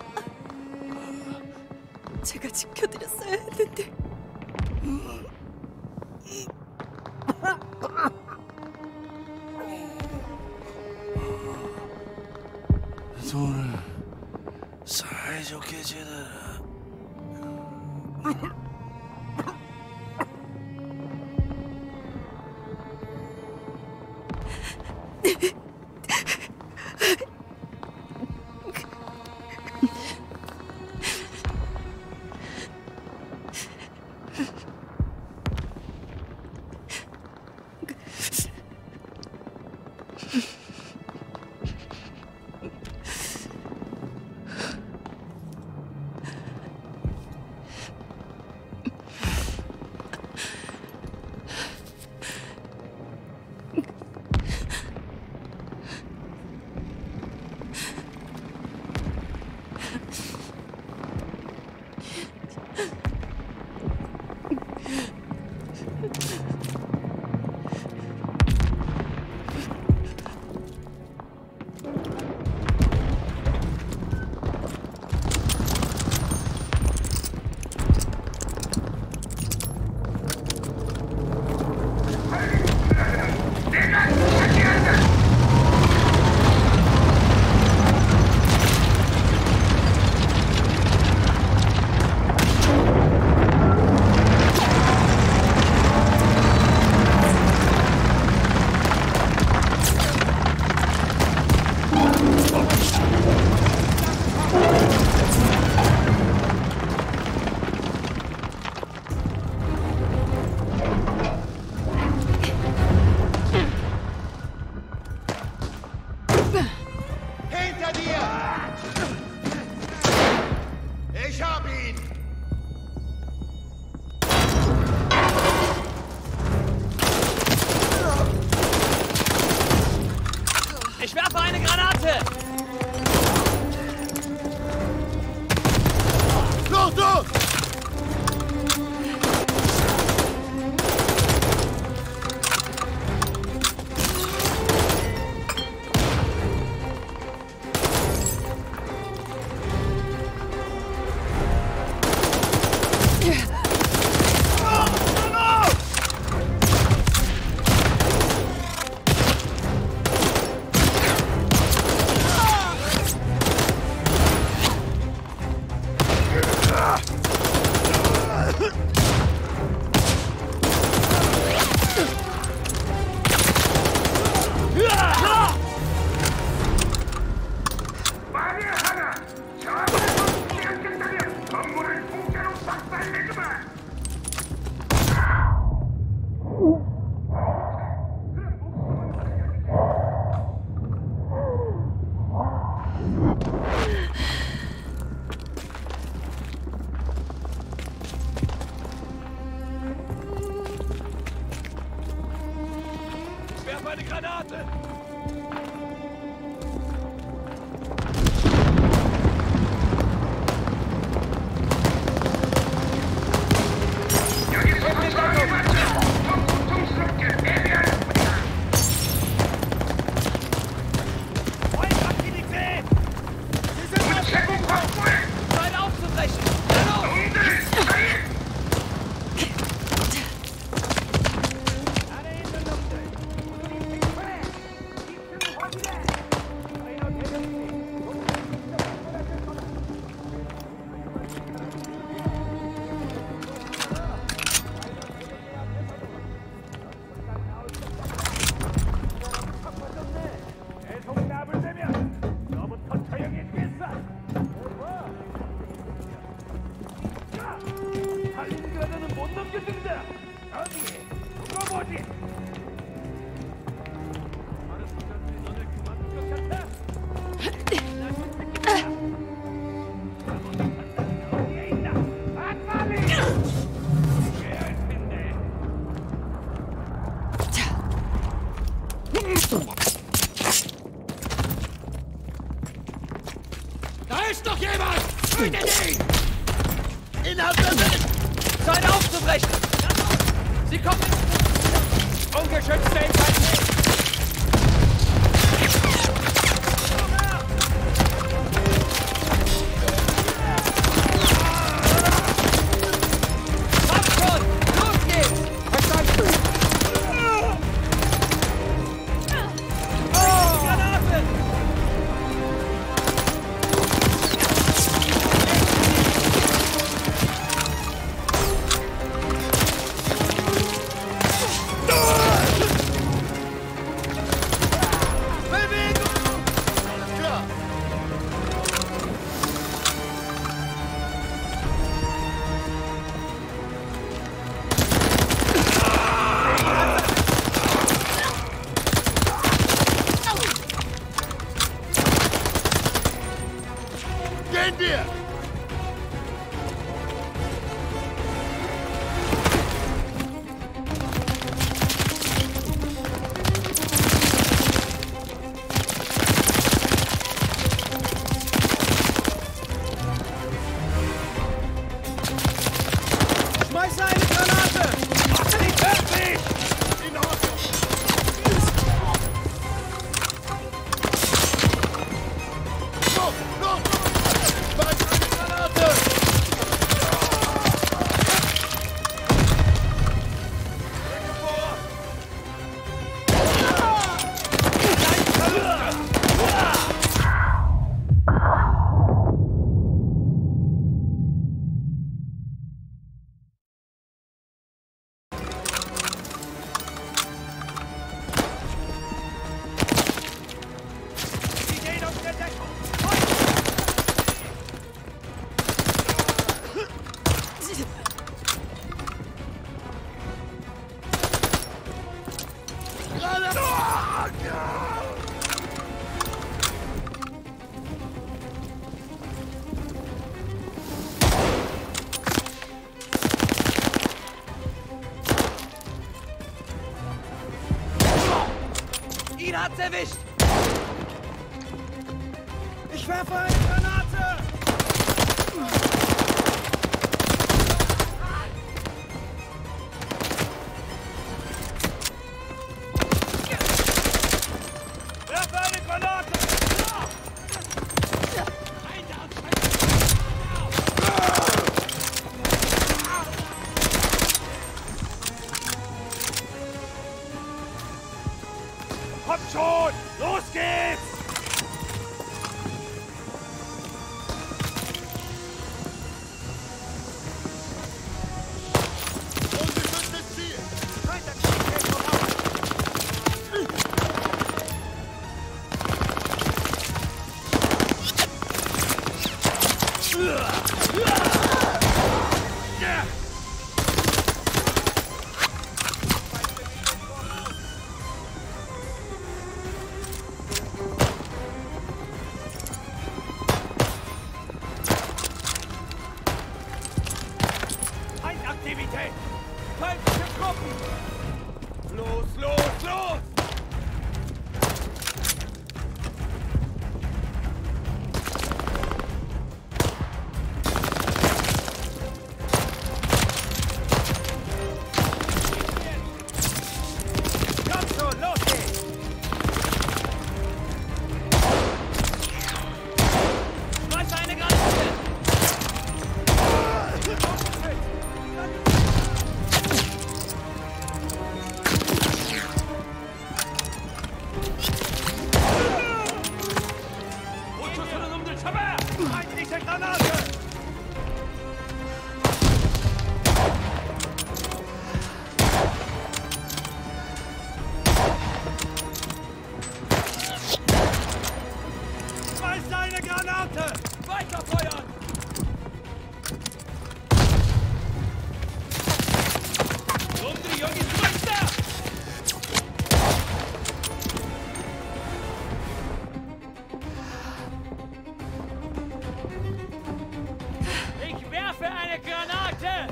제가 지켜드렸어야 했는데. 돈을 사이좋게 지내라. 어. hinter dir! Ich hab ihn! Ich werfe eine Granate! Los, los! Eine Granate! Feueraktivität! Sie sind Zeit aufzubrechen! 할리니그라드는 못 넘겨줍니다. 저기, 누가 뭐지? 많은 순간들이 너를 그만둔 것 같아. 어디에 있나? 아, 빨리! 해야 할 텐데. Da ist noch jemand! Tötet ihn! Innerhalb der Zeit aufzubrechen! Sie kommen ins Ungeschützfähigkeit nicht! Kommt schon! Los geht's! Verstanden! Oh! Granaten! Gehen wir! Schmeiße eine Granate! Sie trifft mich! In Ordnung! Los, los! Rechts erwischt! Ich werfe eine Granate! Werfe eine Granate! Kommt schon! Los geht's! Feindaktivität! Feindliche Truppen! Los, los, los! Komm schon, los geht's! Schmeiß eine Granate! 멈춰서는 놈들 잡아! feindliche Granate! Schmeiß eine Granate! Weiter feuern! 놈들이 여기 숨어 있다! Ich werfe eine Granate!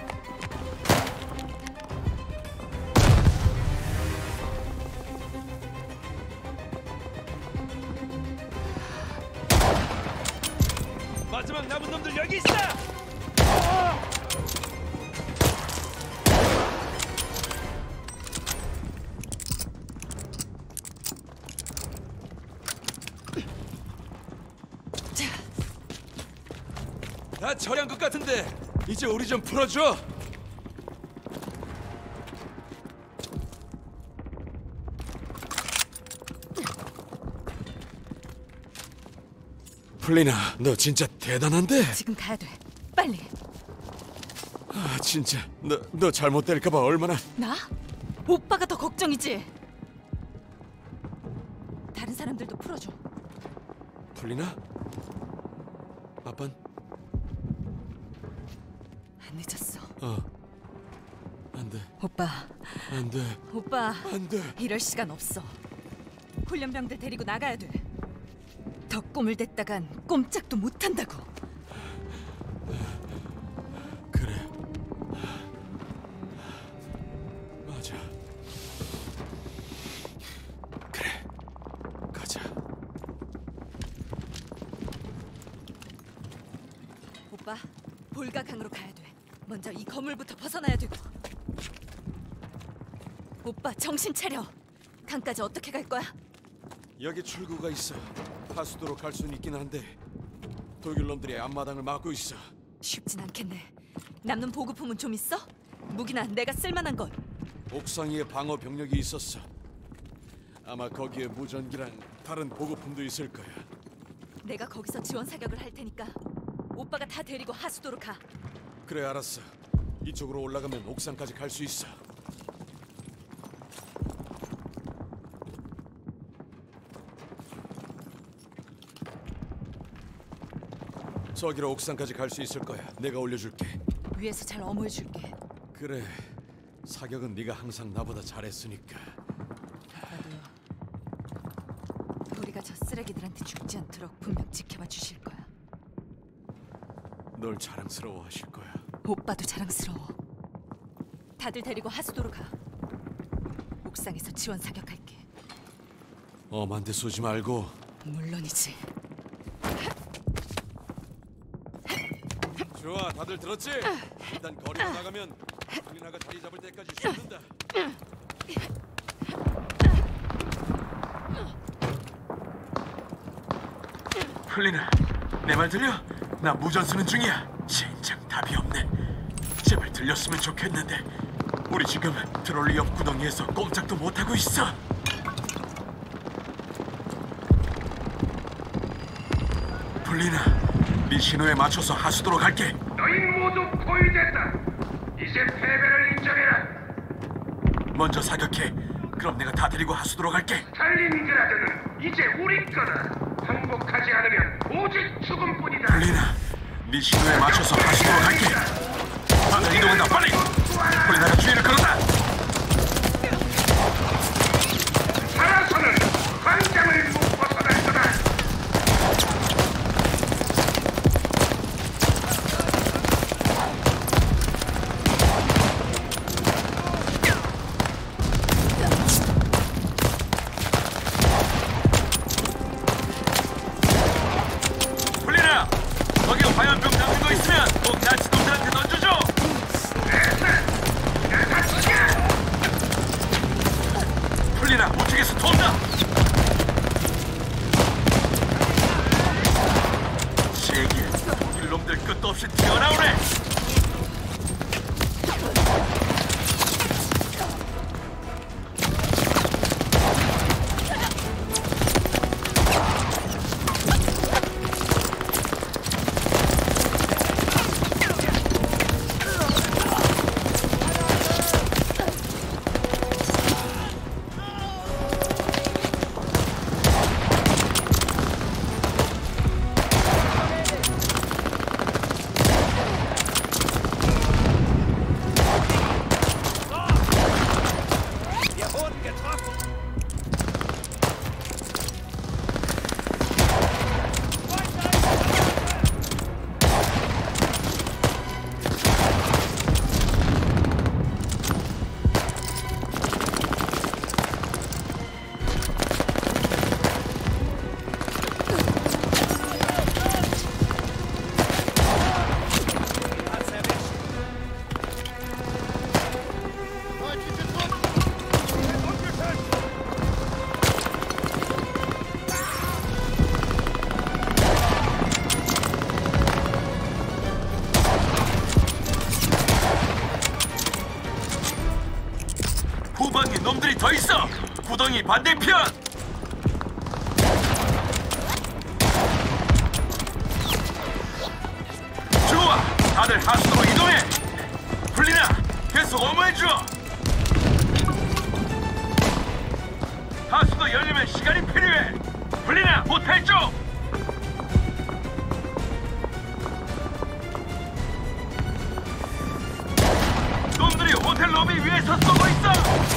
마지막 남은 놈들 여기 있어! 다 처리한 것 같은데 이제 우리 좀 풀어줘. 플리나, 너 진짜 대단한데? 지금 가야 돼. 빨리. 아, 진짜 너 잘못될까봐 얼마나... 나? 오빠가 더 걱정이지. 다른 사람들도 풀어줘. 플리나? 아빤? 안 늦었어. 안 돼. 오빠. 안 돼. 오빠. 안 돼. 이럴 시간 없어. 훈련병들 데리고 나가야 돼. 더 꿈을 댔다간 꼼짝도 못한다고. 그래. 맞아. 그래. 가자. 오빠, 볼가강으로 가야 돼. 먼저 이 건물부터 벗어나야 되고. 오빠, 정신 차려. 강까지 어떻게 갈 거야? 여기 출구가 있어. 하수도로 갈 수는 있긴 한데 독일 놈들이 앞마당을 막고 있어. 쉽진 않겠네. 남는 보급품은 좀 있어? 무기나 내가 쓸만한 건? 옥상 위에 방어 병력이 있었어. 아마 거기에 무전기랑 다른 보급품도 있을 거야. 내가 거기서 지원 사격을 할 테니까 오빠가 다 데리고 하수도로 가. 그래, 알았어. 이쪽으로 올라가면 옥상까지 갈 수 있어. 저기로 옥상까지 갈 수 있을 거야. 내가 올려줄게. 위에서 잘 어무해줄게. 그래. 사격은 네가 항상 나보다 잘했으니까. 나도요. 우리가 저 쓰레기들한테 죽지 않도록 분명 지켜봐 주실 거야. 널 자랑스러워하실 거야. 오빠도 자랑스러워. 다들 데리고 하수도로 가. 옥상에서 지원 사격할게. 엄한 데 쏘지 말고. 물론이지. 좋아, 다들 들었지? 일단 거리로 나가면 플리나가 자리 잡을 때까지 쏘는다. 플리나, 내 말 들려? 나 무전 쓰는 중이야. 진짜 답이 없네. 제발 들렸으면 좋겠는데. 우리 지금 트롤리 옆 구덩이에서 꼼짝도 못하고 있어. 플리나, 네 신호에 맞춰서 하수도로 갈게. 너희 모두 포위됐다. 이제 패배를 인정해라. 먼저 사격해. 그럼 내가 다 데리고 하수도로 갈게. 스탈린그라드는 이제 우리 거다. 항복하지 않으면 오직 죽음뿐이다. 플리나, 네 신호에 맞춰서 하수도로 갈게. 다들 이동한다, 빨리! 플리나가 주의를 걸었다. 살아서는 광장을 못 벗어날 거다. 플리나, 거기 화염병 남은 거 있으면 꼭 나치 놈들한테 던져줘. 플리나, 우측에서 돈다. 세계 일놈들 끝도 없이 튀어나오네. 후방에 놈들이 더 있어. 구덩이 반대편. 좋아, 다들 하수도로 이동해. 플리나, 계속 어머해줘. 하수도 열리면 시간이 필요해. 플리나, 호텔 쪽. 놈들이 호텔 로비 위에서 쏘고 있어.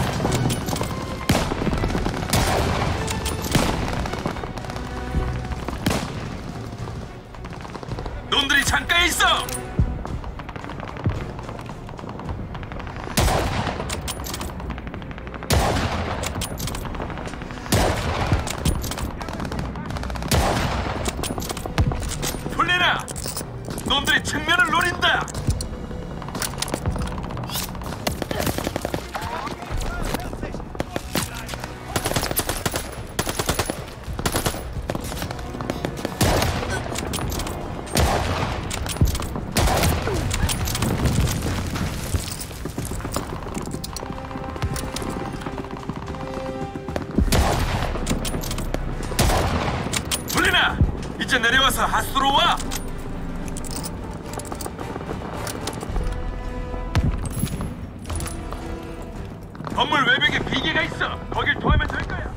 놈들이 창가에 있어. 플리나, 놈들이 측면을 노린다. 이제 내려와서 하수도로 와. 건물 외벽에 비계가 있어. 거길 통하면 될 거야.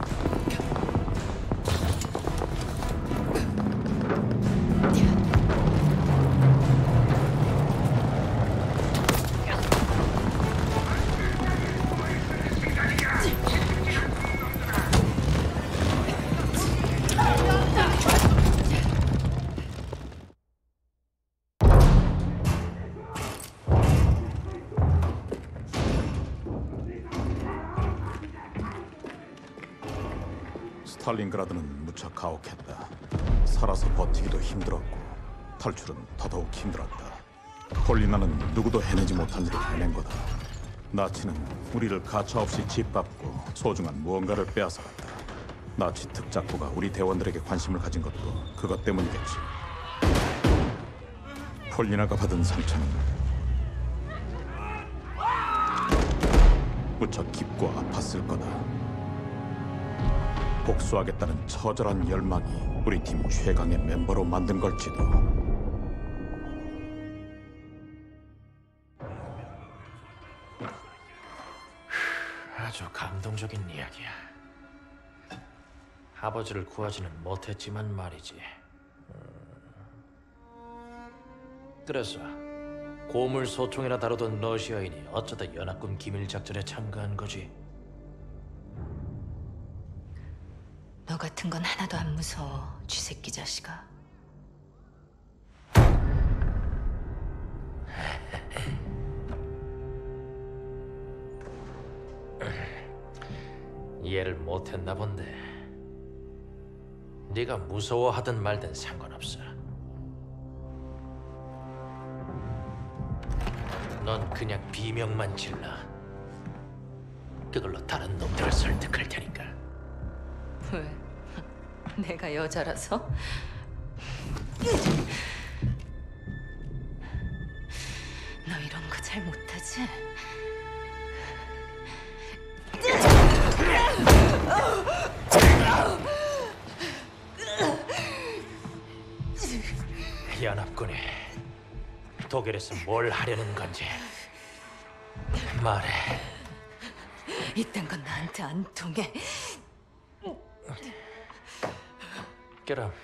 스탈린그라드는 무척 가혹했다. 살아서 버티기도 힘들었고 탈출은 더더욱 힘들었다. 폴리나는 누구도 해내지 못한 일을 해낸 거다. 나치는 우리를 가차없이 짓밟고 소중한 무언가를 빼앗아갔다. 나치 특작부가 우리 대원들에게 관심을 가진 것도 그것 때문이겠지. 폴리나가 받은 상처는 무척 깊고 아팠을 거다. 복수하겠다는 처절한 열망이 우리 팀 최강의 멤버로 만든 걸지도. 아주 감동적인 이야기야. 아버지를 구하지는 못했지만 말이지. 그래서 고물 소총이나 다루던 러시아인이 어쩌다 연합군 기밀 작전에 참가한 거지. 너 같은 건 하나도 안 무서워, 쥐새끼 자식아. 이해를 못했나 본데. 네가 무서워하든 말든 상관없어. 넌 그냥 비명만 질러. 그걸로 다른 놈들을 설득할 테니까. 왜? 내가 여자라서? 너 이런 거 잘 못하지? 연합군이 독일에서 뭘 하려는 건지 말해. 이딴 건 나한테 안 통해. 그럼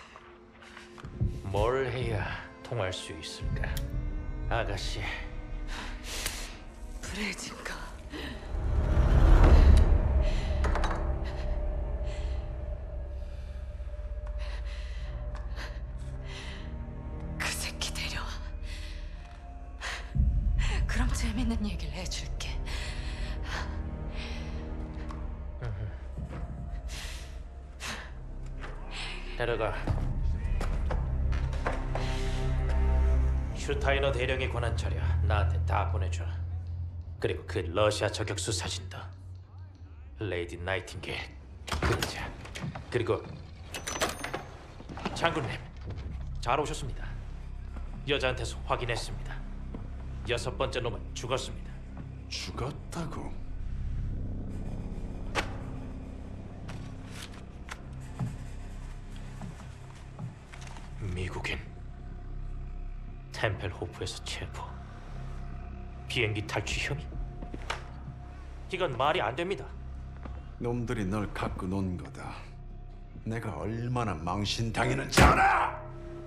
뭘 해야 통할 수 있을까, 아가씨? 브레진가. 그 새끼 데려와. 그럼 재밌는 얘기를 해줄게. 데려가. 슈타이너 대령의 권한 차려 나한테 다 보내줘. 그리고 그 러시아 저격수 사진도. 레이디 나이팅게일 그림자. 그리고 장군님, 잘 오셨습니다. 여자한테서 확인했습니다. 6번째 놈은 죽었습니다. 죽었다고? 미국인 템펠호프에서 체포. 비행기 탈취 혐의. 이건 말이 안 됩니다. 놈들이 널 갖고 논 거다. 내가 얼마나 망신당했는지 알아!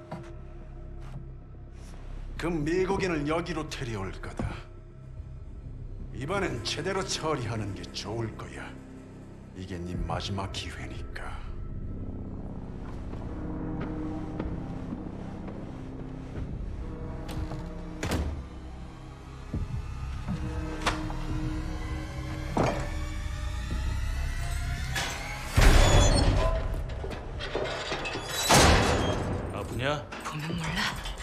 그 미국인을 여기로 데려올 거다. 이번엔 제대로 처리하는 게 좋을 거야. 이게 네 마지막 기회니까. 아프냐? 보면 몰라.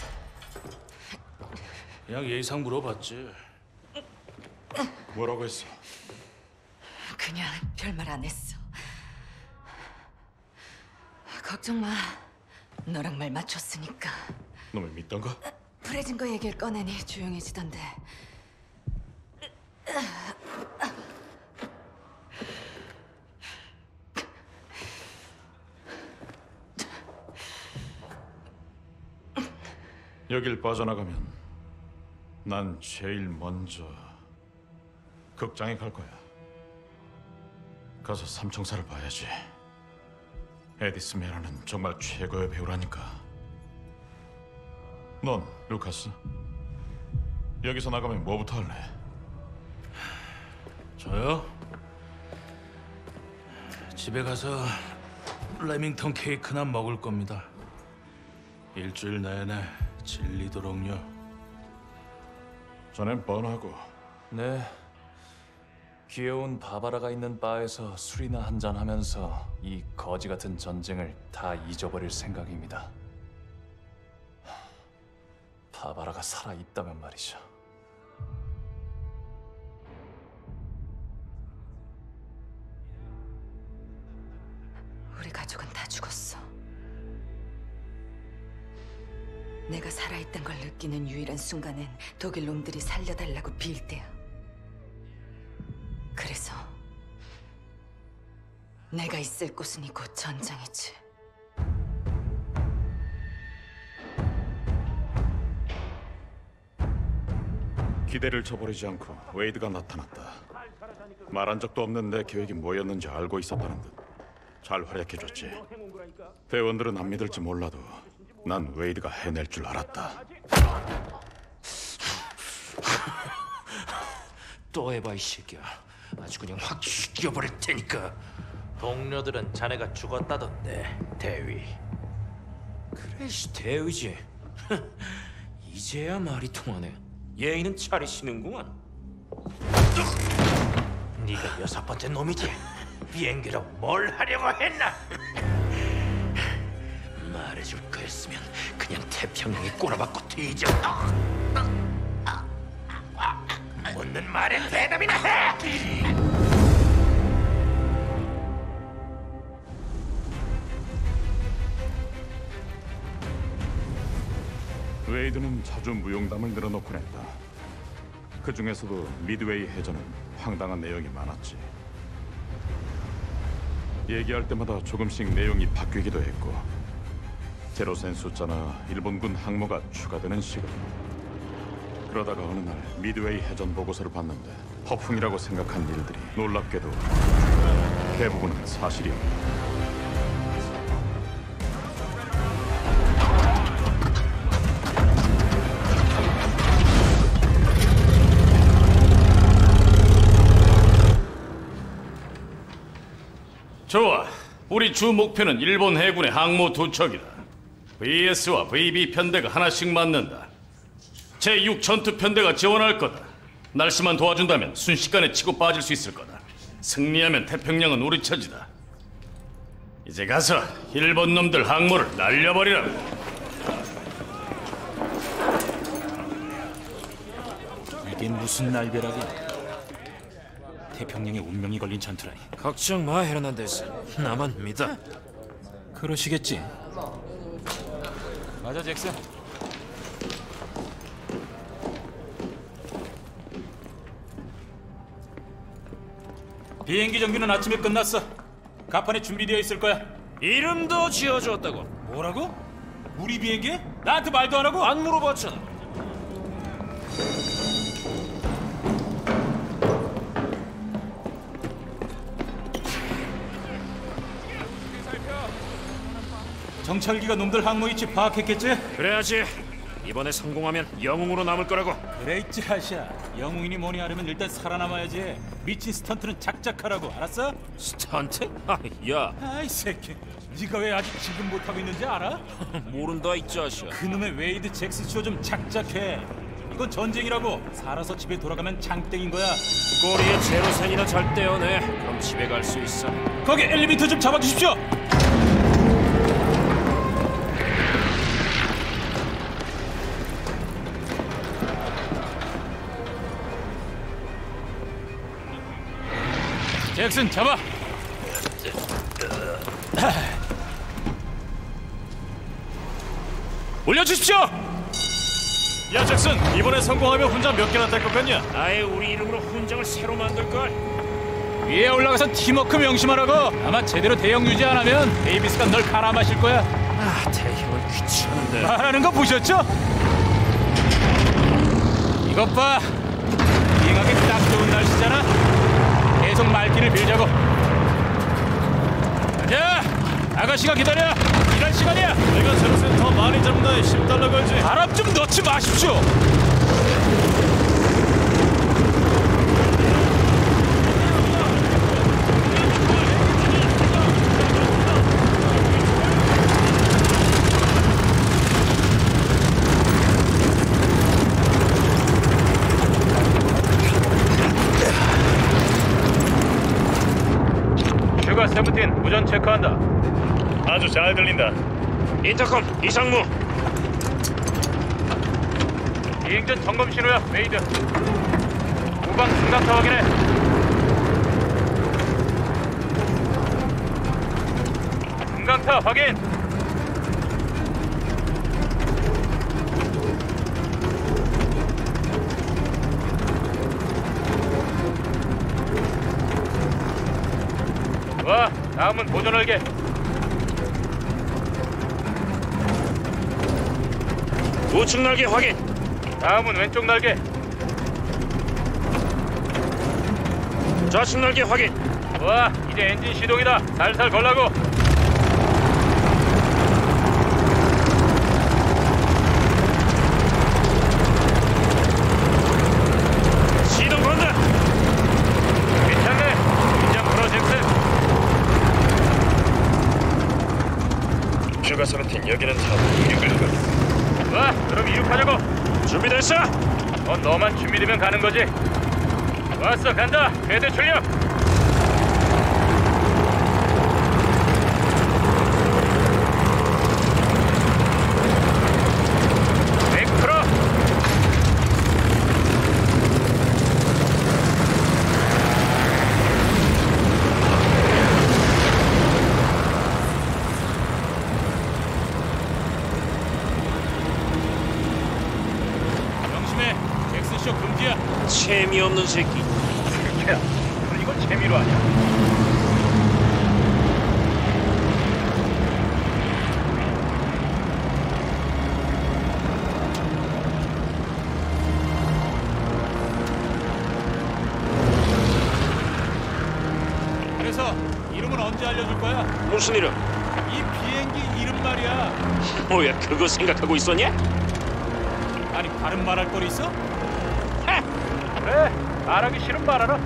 그냥 예의상 물어봤지. 뭐라고 했어? 그냥 별말 안 했어. 걱정 마. 너랑 말 맞췄으니까. 놈을 믿던가? 브레진 거 얘기를 꺼내니 조용해지던데. 여길 빠져나가면 난 제일 먼저 극장에 갈 거야. 가서 삼총사를 봐야지. 에디스 메라는 정말 최고의 배우라니까. 넌, 루카스? 여기서 나가면 뭐부터 할래? 저요? 집에 가서 레밍턴 케이크나 먹을 겁니다. 일주일 내내 질리도록요. 자넨 뻔하고. 네, 귀여운 바바라가 있는 바에서 술이나 한잔 하면서 이 거지 같은 전쟁을 다 잊어버릴 생각입니다. 바바라가 살아 있다면 말이죠. 우리 가족은 다 죽었어. 내가 살아있던 걸 느끼는 유일한 순간엔 독일 놈들이 살려달라고 빌 때야. 그래서 내가 있을 곳은 이곳 전장이지. 기대를 저버리지 않고 웨이드가 나타났다. 말한 적도 없는 내 계획이 뭐였는지 알고 있었다는 듯 잘 활약해줬지. 대원들은 안 믿을지 몰라도 난 웨이드가 해낼 줄 알았다. 또 해봐 이 새끼야. 아주 그냥 확 죽여버릴 테니까. 동료들은 자네가 죽었다던데, 대위. 그래, 대위지. 이제야 말이 통하네. 예의는 차리시는구만. 네가 6번째 놈이지? 비행기로 뭘 하려고 했나? 말해줄 거였으면 그냥 태평양에 꼬라박고 뒤져. 묻는 말에 대답이나 해! 웨이드는 자주 무용담을 늘어놓곤 했다. 그 중에서도 미드웨이 해전은 황당한 내용이 많았지. 얘기할 때마다 조금씩 내용이 바뀌기도 했고, 제로센 숫자나 일본군 항모가 추가되는 식으로. 그러다가 어느 날 미드웨이 해전 보고서를 봤는데 허풍이라고 생각한 일들이 놀랍게도 대부분은 사실이었다. 좋아. 우리 주 목표는 일본 해군의 항모 2척이다. VS와 VB 편대가 하나씩 맞는다. 제6 전투 편대가 지원할 거다. 날씨만 도와준다면 순식간에 치고 빠질 수 있을 거다. 승리하면 태평양은 우리 차지다. 이제 가서 일본 놈들 항모를 날려버리라고. 이게 무슨 날벼락이야? 태평양에 운명이 걸린 전투라니. 걱정 마, 헤르난데스. 나만 믿어. 그러시겠지. 맞아, 잭슨. 비행기 정비는 아침에 끝났어. 갑판에 준비되어 있을 거야. 이름도 지어줬다고. 뭐라고? 우리 비행기? 나한테 말도 안 하고? 안 물어봤잖아. 정찰기가 놈들 항모 위치 파악했겠지? 그래야지. 이번에 성공하면 영웅으로 남을 거라고. 그래 있지, 아시아. 영웅이니 뭐니 하려면 일단 살아남아야지. 미친 스턴트는 작작하라고, 알았어? 스턴트? 야. 아이 새끼, 네가 왜 아직 지금 못하고 있는지 알아? 모른다 이 자식아. 그놈의 웨이드 잭스쇼 좀 작작해. 이건 전쟁이라고. 살아서 집에 돌아가면 장땡인 거야. 꼬리에 제로센이나 잘 떼어내. 그럼 집에 갈 수 있어. 거기 엘리베이터 좀 잡아주십시오. 잭슨 잡아. 올려주십시오. 야 잭슨, 이번에 성공하면 훈장 몇 개나 딸 것 같냐? 아예 우리 이름으로 훈장을 새로 만들걸. 위에 올라가서 팀워크 명심하라고. 아마 제대로 대형 유지 안 하면 데이비스가 널 갈아 마실 거야. 대형은 귀찮은데. 말하는 거 보셨죠? 이것 봐. 비행하기 딱 좋은 날씨잖아. 계속 말기를 빌자고. 가자. 아가씨가 기다려. 일할 시간이야. 내가 제로센 더 많이 잡는다에 $10 걸지. 바람 좀 넣지 마십시오. 상황 체크한다. 아주 잘 들린다. 인터컴 이상무. 비행전 점검 신호야, 메이드. 후방 승강타 확인해. 승강타 확인. 와, 다음은 보조 날개. 우측 날개 확인. 다음은 왼쪽 날개. 좌측 날개 확인. 와, 이제 엔진 시동이다. 살살 걸라고. 시동 건다. 괜찮네. 긴장 풀어, 잭슨. 슈가 17 여기는 탑 이륙을 하고. 와, 그럼 이륙하자고. 준비됐어? 너만 준비되면 가는 거지. 왔어, 간다. 배대 출력. 재미없는 새끼. 야, 이건 재미로 하냐? 그래서 이름은 언제 알려줄 거야? 무슨 이름? 이 비행기 이름 말이야. 뭐야, 그거 생각하고 있었냐? 아니, 다른 말할 거리 있어? 그래, 말하기 싫으면 말하라.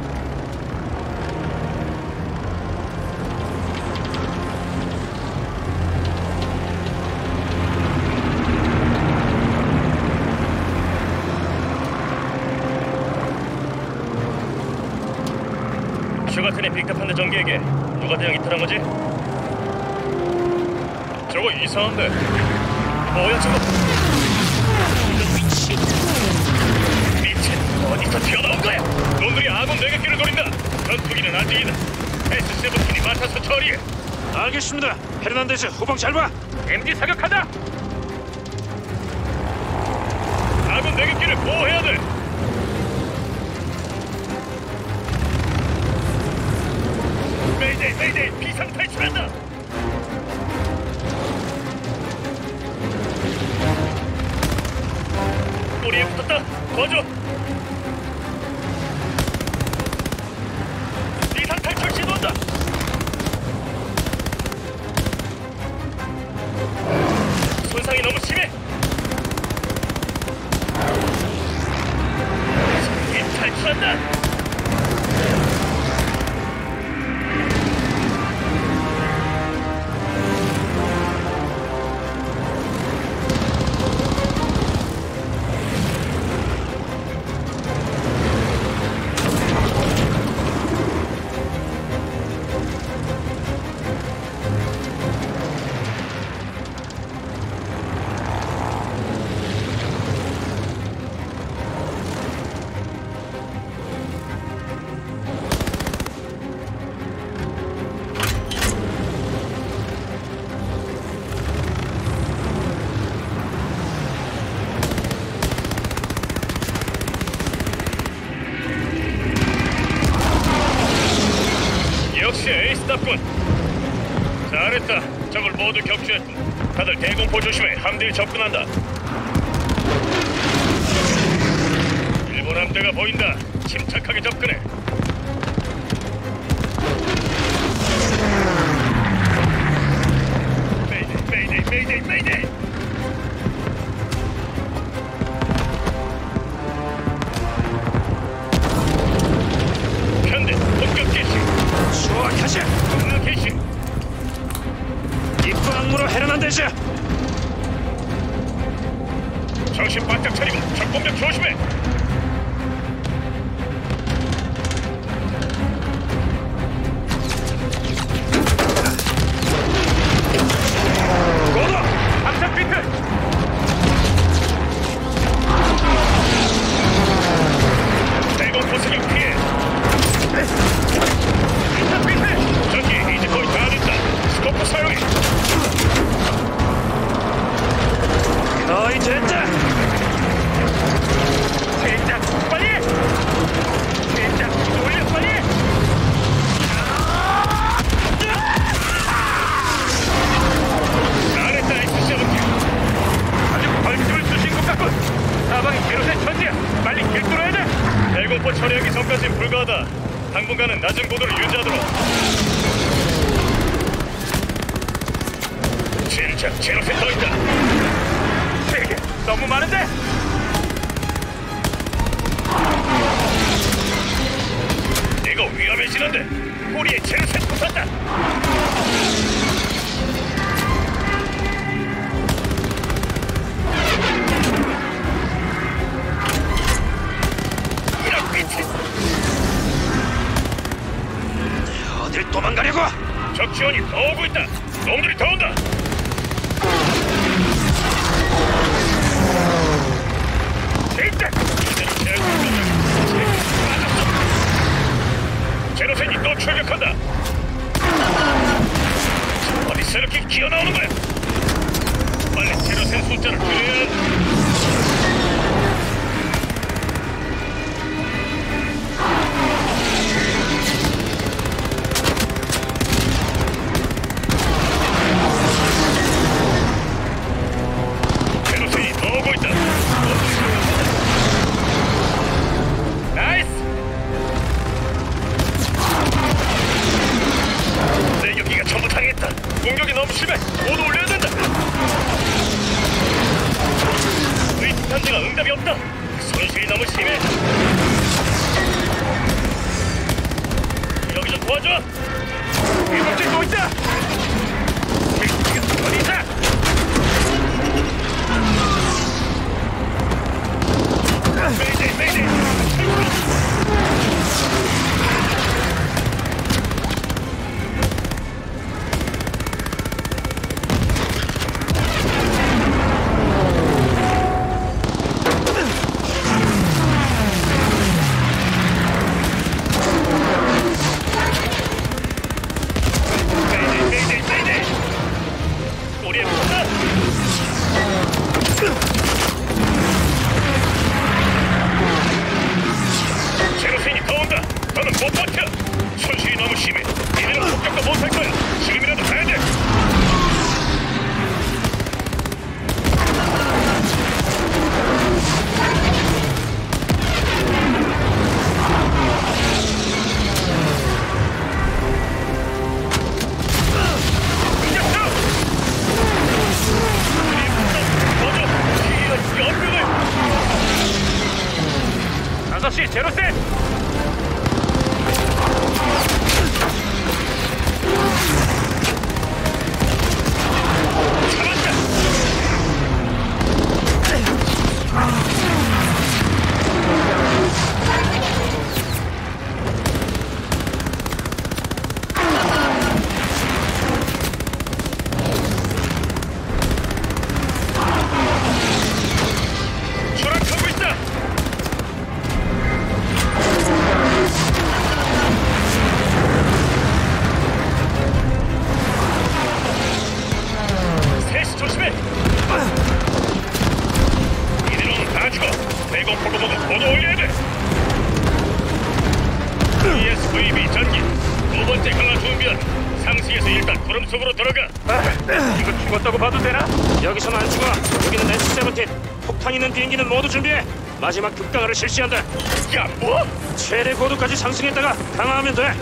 슈가튼의 빅탑한데 전기에게 누가 대형 이탈한 거지? 저거 이상한데. 뭐야 저거? 미친. 어디서 튀어나온 거야? 놈들이 아군 내객기를 노린다. 전투기는 아직이다. S-17이 맡아서 처리해. 알겠습니다. 헤르난데스 후방 잘 봐. MG 사격한다. 아군 내객기를 보호해야 돼. 메이데이, 메이데이, 비상 탈출한다. 꼬리에 붙었다. 도와줘. 비상 탈출 시도한다. 손상이 너무 심해. 이 탈출한다. 역시 에이스답군. 잘했다. 적을 모두 격추했군. 다들 대공포 조심해. 함대에 접근한다. 일본 함대가 보인다. 침착하게 접근해. 메이데이, 메이데이, 메이데이, 메이데이. 현대 본격 개시. 수확하자. 하나 개시. 입구 항로로 헤르난데스. 정신 바짝 차리고 적공격 조심해. 모두 함선 비트. 대공 포스격 피해. 함선 비트. 전기 이제 거의 다 됐다. 스코프 사용해. 너희 젠장. 젠장 빨리. 젠장 올려 빨리. 잘했다 X-17. 아주 벌침을 쑤신 것 같군. 사방이 제로셋 천지야. 빨리 길 뚫어야 돼. 대공포 처리하기 전까진 불가하다. 당분간은 낮은 고도를 유지하도록. 진짜 제로셋 더 있다. 세게 너무 많은데? 이거 위험해지는데. 꼬리에 제로셋 붙었다. 이런 미친. 어딜 도망가려고? 적 지원이 더 오고 있다. 놈들이 더 온다. 진짜 제로센이 또 출격한다. 어디서 이렇게 기어나오는 거야? 빨리 제로센 숫자를 줄여야 한다. 제로센이 더 오고 있다. 나이스! 내 여기가 전부 당했다. 공격이 너무 심해. 모두 올려야 된다. 의식 편지가 응답이 없다. 손실이 너무 심해. 여기 좀 도와줘. 이동진 또 있다. 어디 있다? 메이데이 메이데이. 제로센이 더 온다. 너는 못 버텨. 손실이 너무 심해. 이대로 폭격도 못할 거야. 지금이라도 가야 돼. 아저씨 제로센! 추락하고 있다! 셋이 조심해! 이대로는 다 죽어! 대공포고 보고 모두 올려야 돼! ESVB 전기 두 번째 강화 준비한 상시에서 일단 구름 속으로 들어가. 이거 죽었다고 봐도 되나? 여기선 안 죽어. 여기는 S-17. 폭탄 있는 비행기는 모두 준비해. 마지막 급강화를 실시한다. 야, 뭐? 최대 고도까지 상승했다가 강화하면 돼.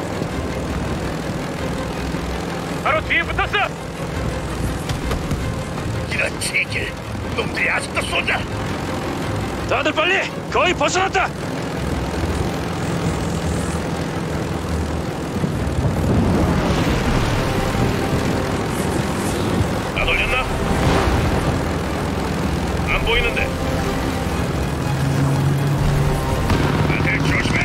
바로 뒤에 붙었어. 이런 체계. 놈들이 아직도 쏜다. 다들 빨리. 거의 벗어났다. 안 올렸나? 안 보이는데. 다들 조심해.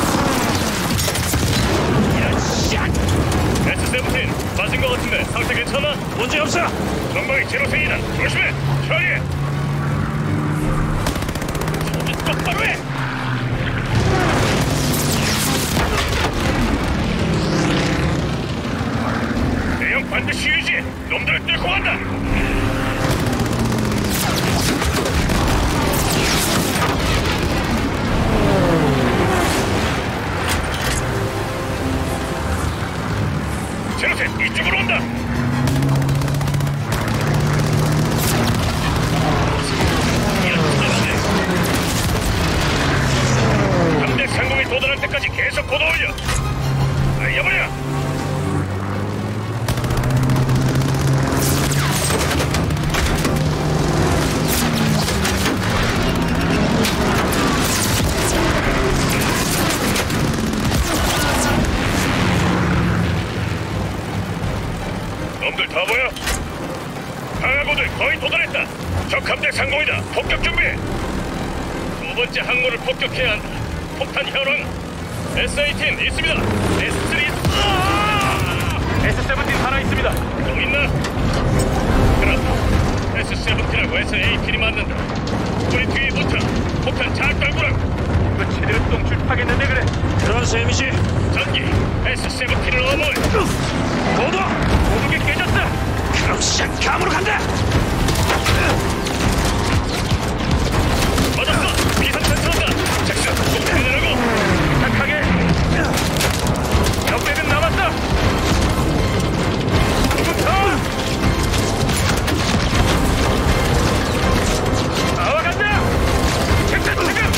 이런 샷! S-17 맞은 것 같은데 상태 괜찮아? 문제 없어. 전방이 제로생이다. 조심해. 처리해. 저기 똑바로 해. 대형 반드시 유지. 놈들을 뚫고 간다. 제로생 이쪽으로 온다. 함대 상공에 도달할 때까지 계속 걷어 올려. 날려버려. 놈들 다 보여? 강하고들 거의 도달했다. 적 함대 상공이다. 폭격 준비해. 두 번째 항모를 폭격해야 한다. 폭탄 현황. S-18 있습니다. S-3 S-17 살아있습니다. 또 있나? 그럼 S-17하고 S-18이 맞는다. 우리 뒤에 붙어. 폭탄 잘 떨구라고. 이거 제대로 똥줄 파겠는데 그래. 그런 셈이지. 전기 S-17을 어머해. 모두 모두게 깨졌다. 그럼 시작 감으로 간다. 맞았어. 비상탄 쏜다. 잭슨 폭탄 내라고. 착하게. 역백은 남았다. 붙어. 나와간다. 잭슨 지금.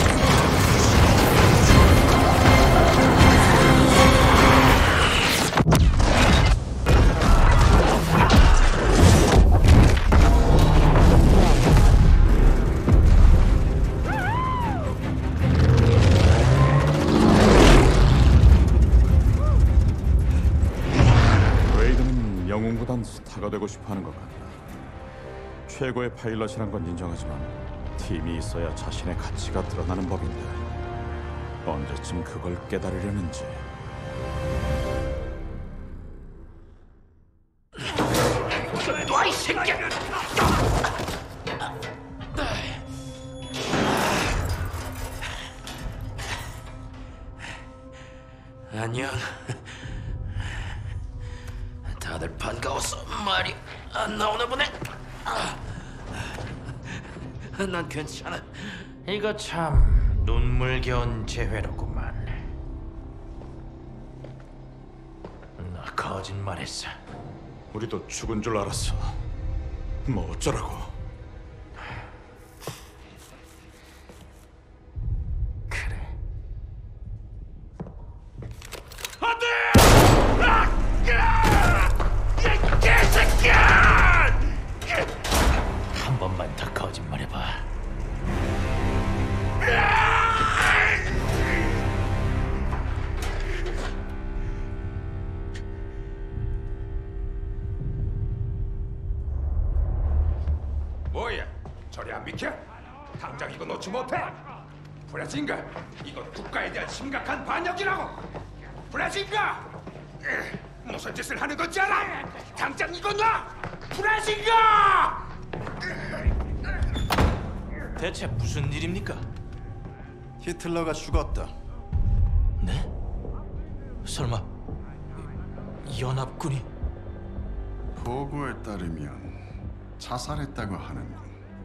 영웅보단 스타가 되고 싶어하는 것 같다. 최고의 파일럿이란 건 인정하지만 팀이 있어야 자신의 가치가 드러나는 법인데 언제쯤 그걸 깨달으려는지. 놔, 이 새끼야! 안녕. 다들 반가워서 말이 안 나오나 보네. 난 괜찮아. 이거 참 눈물겨운 재회로구만. 나 거짓말했어. 우리도 죽은 줄 알았어. 뭐 어쩌라고. 한 번만 더 거짓말해봐. 뭐야? 저리 안 비켜? 당장 이거 놓지 못해? 브라질인가? 이건 국가에 대한 심각한 반역이라고! 브라질인가? 무슨 짓을 하는 건지 알아? 당장 이거 놔! 브라질인가? 대체 무슨 일입니까? 히틀러가 죽었다. 네? 설마 연합군이? 보고에 따르면 자살했다고 하는군.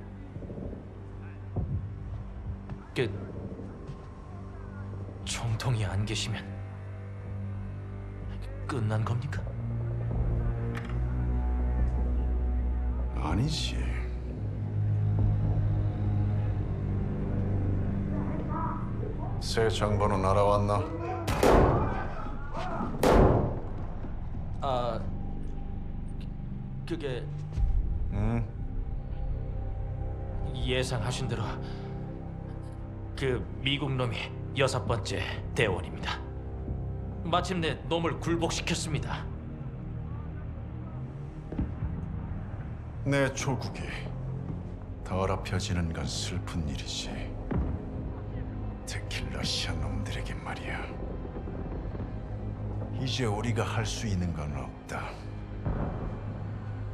총통이 안 계시면 끝난 겁니까? 아니지. 새 정보는 알아왔나? 그게 응? 예상하신 대로 그 미국 놈이 6번째 대원입니다. 마침내 놈을 굴복시켰습니다. 내 조국이 더럽혀지는 건 슬픈 일이지. 특히 러시아 놈들에게 말이야. 이제 우리가 할 수 있는 건 없다.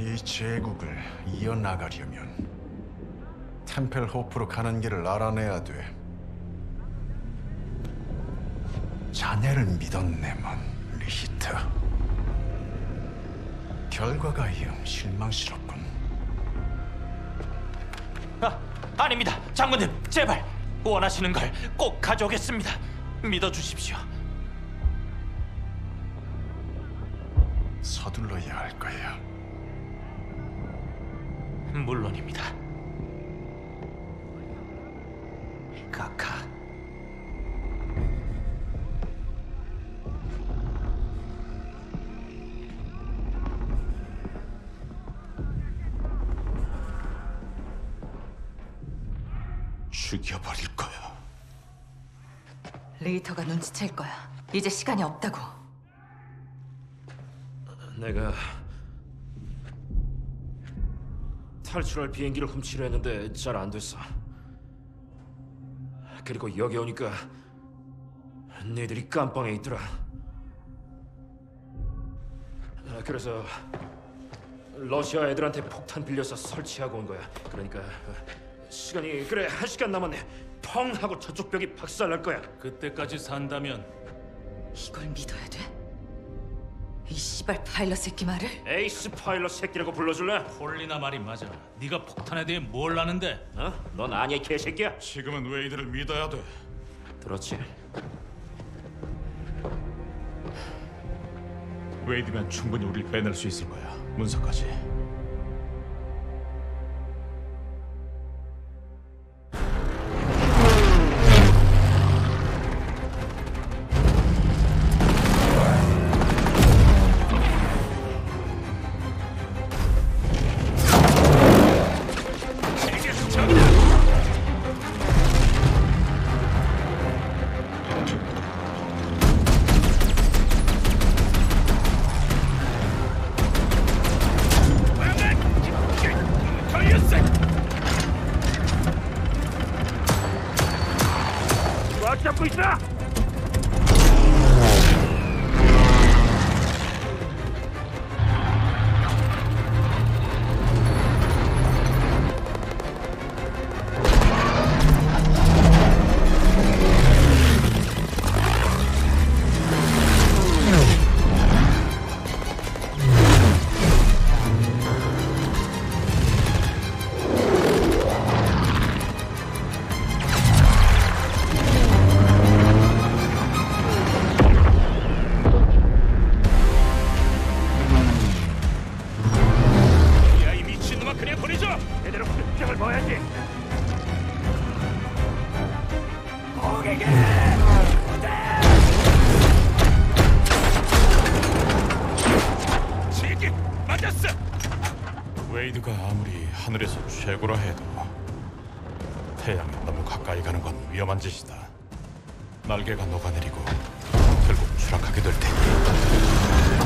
이 제국을 이어나가려면 템펠호프로 가는 길을 알아내야 돼. 자네를 믿었네만, 리히트. 결과가 영 실망스럽군. 아닙니다. 장군님, 제발 원하시는 걸 꼭 가져오겠습니다. 믿어주십시오. 서둘러야 할 거야. 물론입니다. 카카. 죽여버릴 거야. 레이터가 눈치챌 거야. 이제 시간이 없다고. 내가 탈출할 비행기를 훔치려 했는데 잘 안 됐어. 그리고 여기 오니까 너희들이 깜빵에 있더라. 그래서 러시아 애들한테 폭탄 빌려서 설치하고 온 거야. 그러니까 시간이 그래 1시간 남았네. 펑 하고 저쪽 벽이 박살날 거야. 그때까지 산다면 이걸 믿어야 돼? 이 씨발 파일럿 새끼 말을? 에이스 파일럿 새끼라고 불러줄래? 폴리나 말이 맞아. 네가 폭탄에 대해 뭘 아는데? 어? 넌 아니야 개새끼야. 지금은 웨이드를 믿어야 돼. 들었지? 웨이드면 충분히 우릴 빼낼 수 있을 거야. 문서까지. 꽉 잡고 있어! 웨이드가 아무리 하늘에서 최고라 해도 태양에 너무 가까이 가는 건 위험한 짓이다. 날개가 녹아내리고 결국 추락하게 될 테니.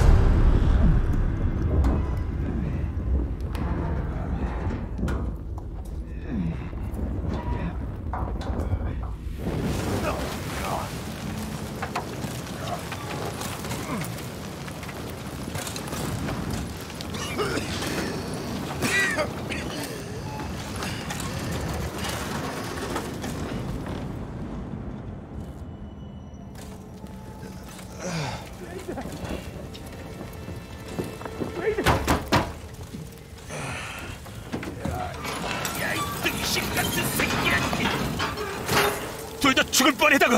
둘 다 죽을 뻔했다가.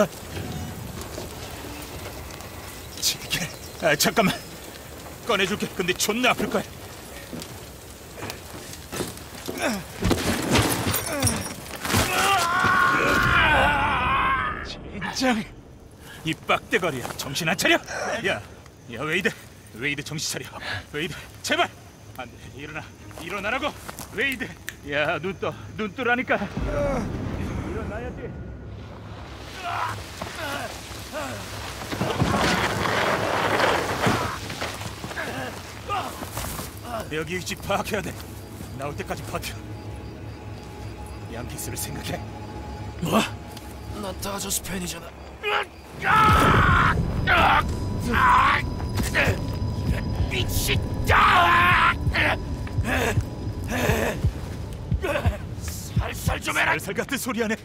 지게. 잠깐만. 꺼내줄게. 근데 존나 아플 거야. 진정. 이 빡대거리야. 정신 안 차려? 야 웨이드 정신 차려. 웨이드 제발. 안 돼. 일어나라고. 웨이드. 야 눈 뜨라니까. 일어나야지. 여기 위치 파악해야 돼. 나올 때까지 버텨. 양키스를 생각해. 뭐? 나 다저스 팬이잖아. 미친다. 좀 해라. 살살 같은 소리 하네.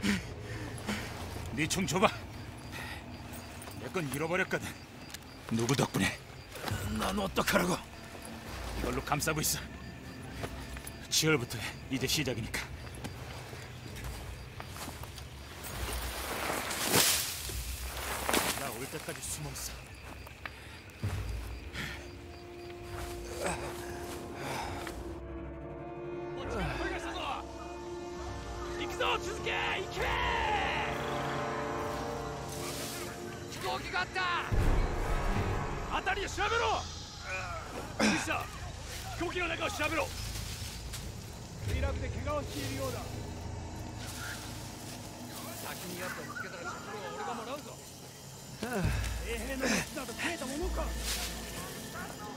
네 총 줘봐. 내 건 잃어버렸거든. 누구 덕분에? 난 어떡하라고? 이걸로 감싸고 있어. 7월부터 이제 시작이니까. 나 올 때까지 숨어 있어. 너 주게 이케!飛行機があった！辺りを調べろ！ミスター、飛行機の中を調べろ！墜落で怪我をしているようだ。先にやつを見つけたら食料は俺がもらうぞ。衛兵の靴など増えたものか。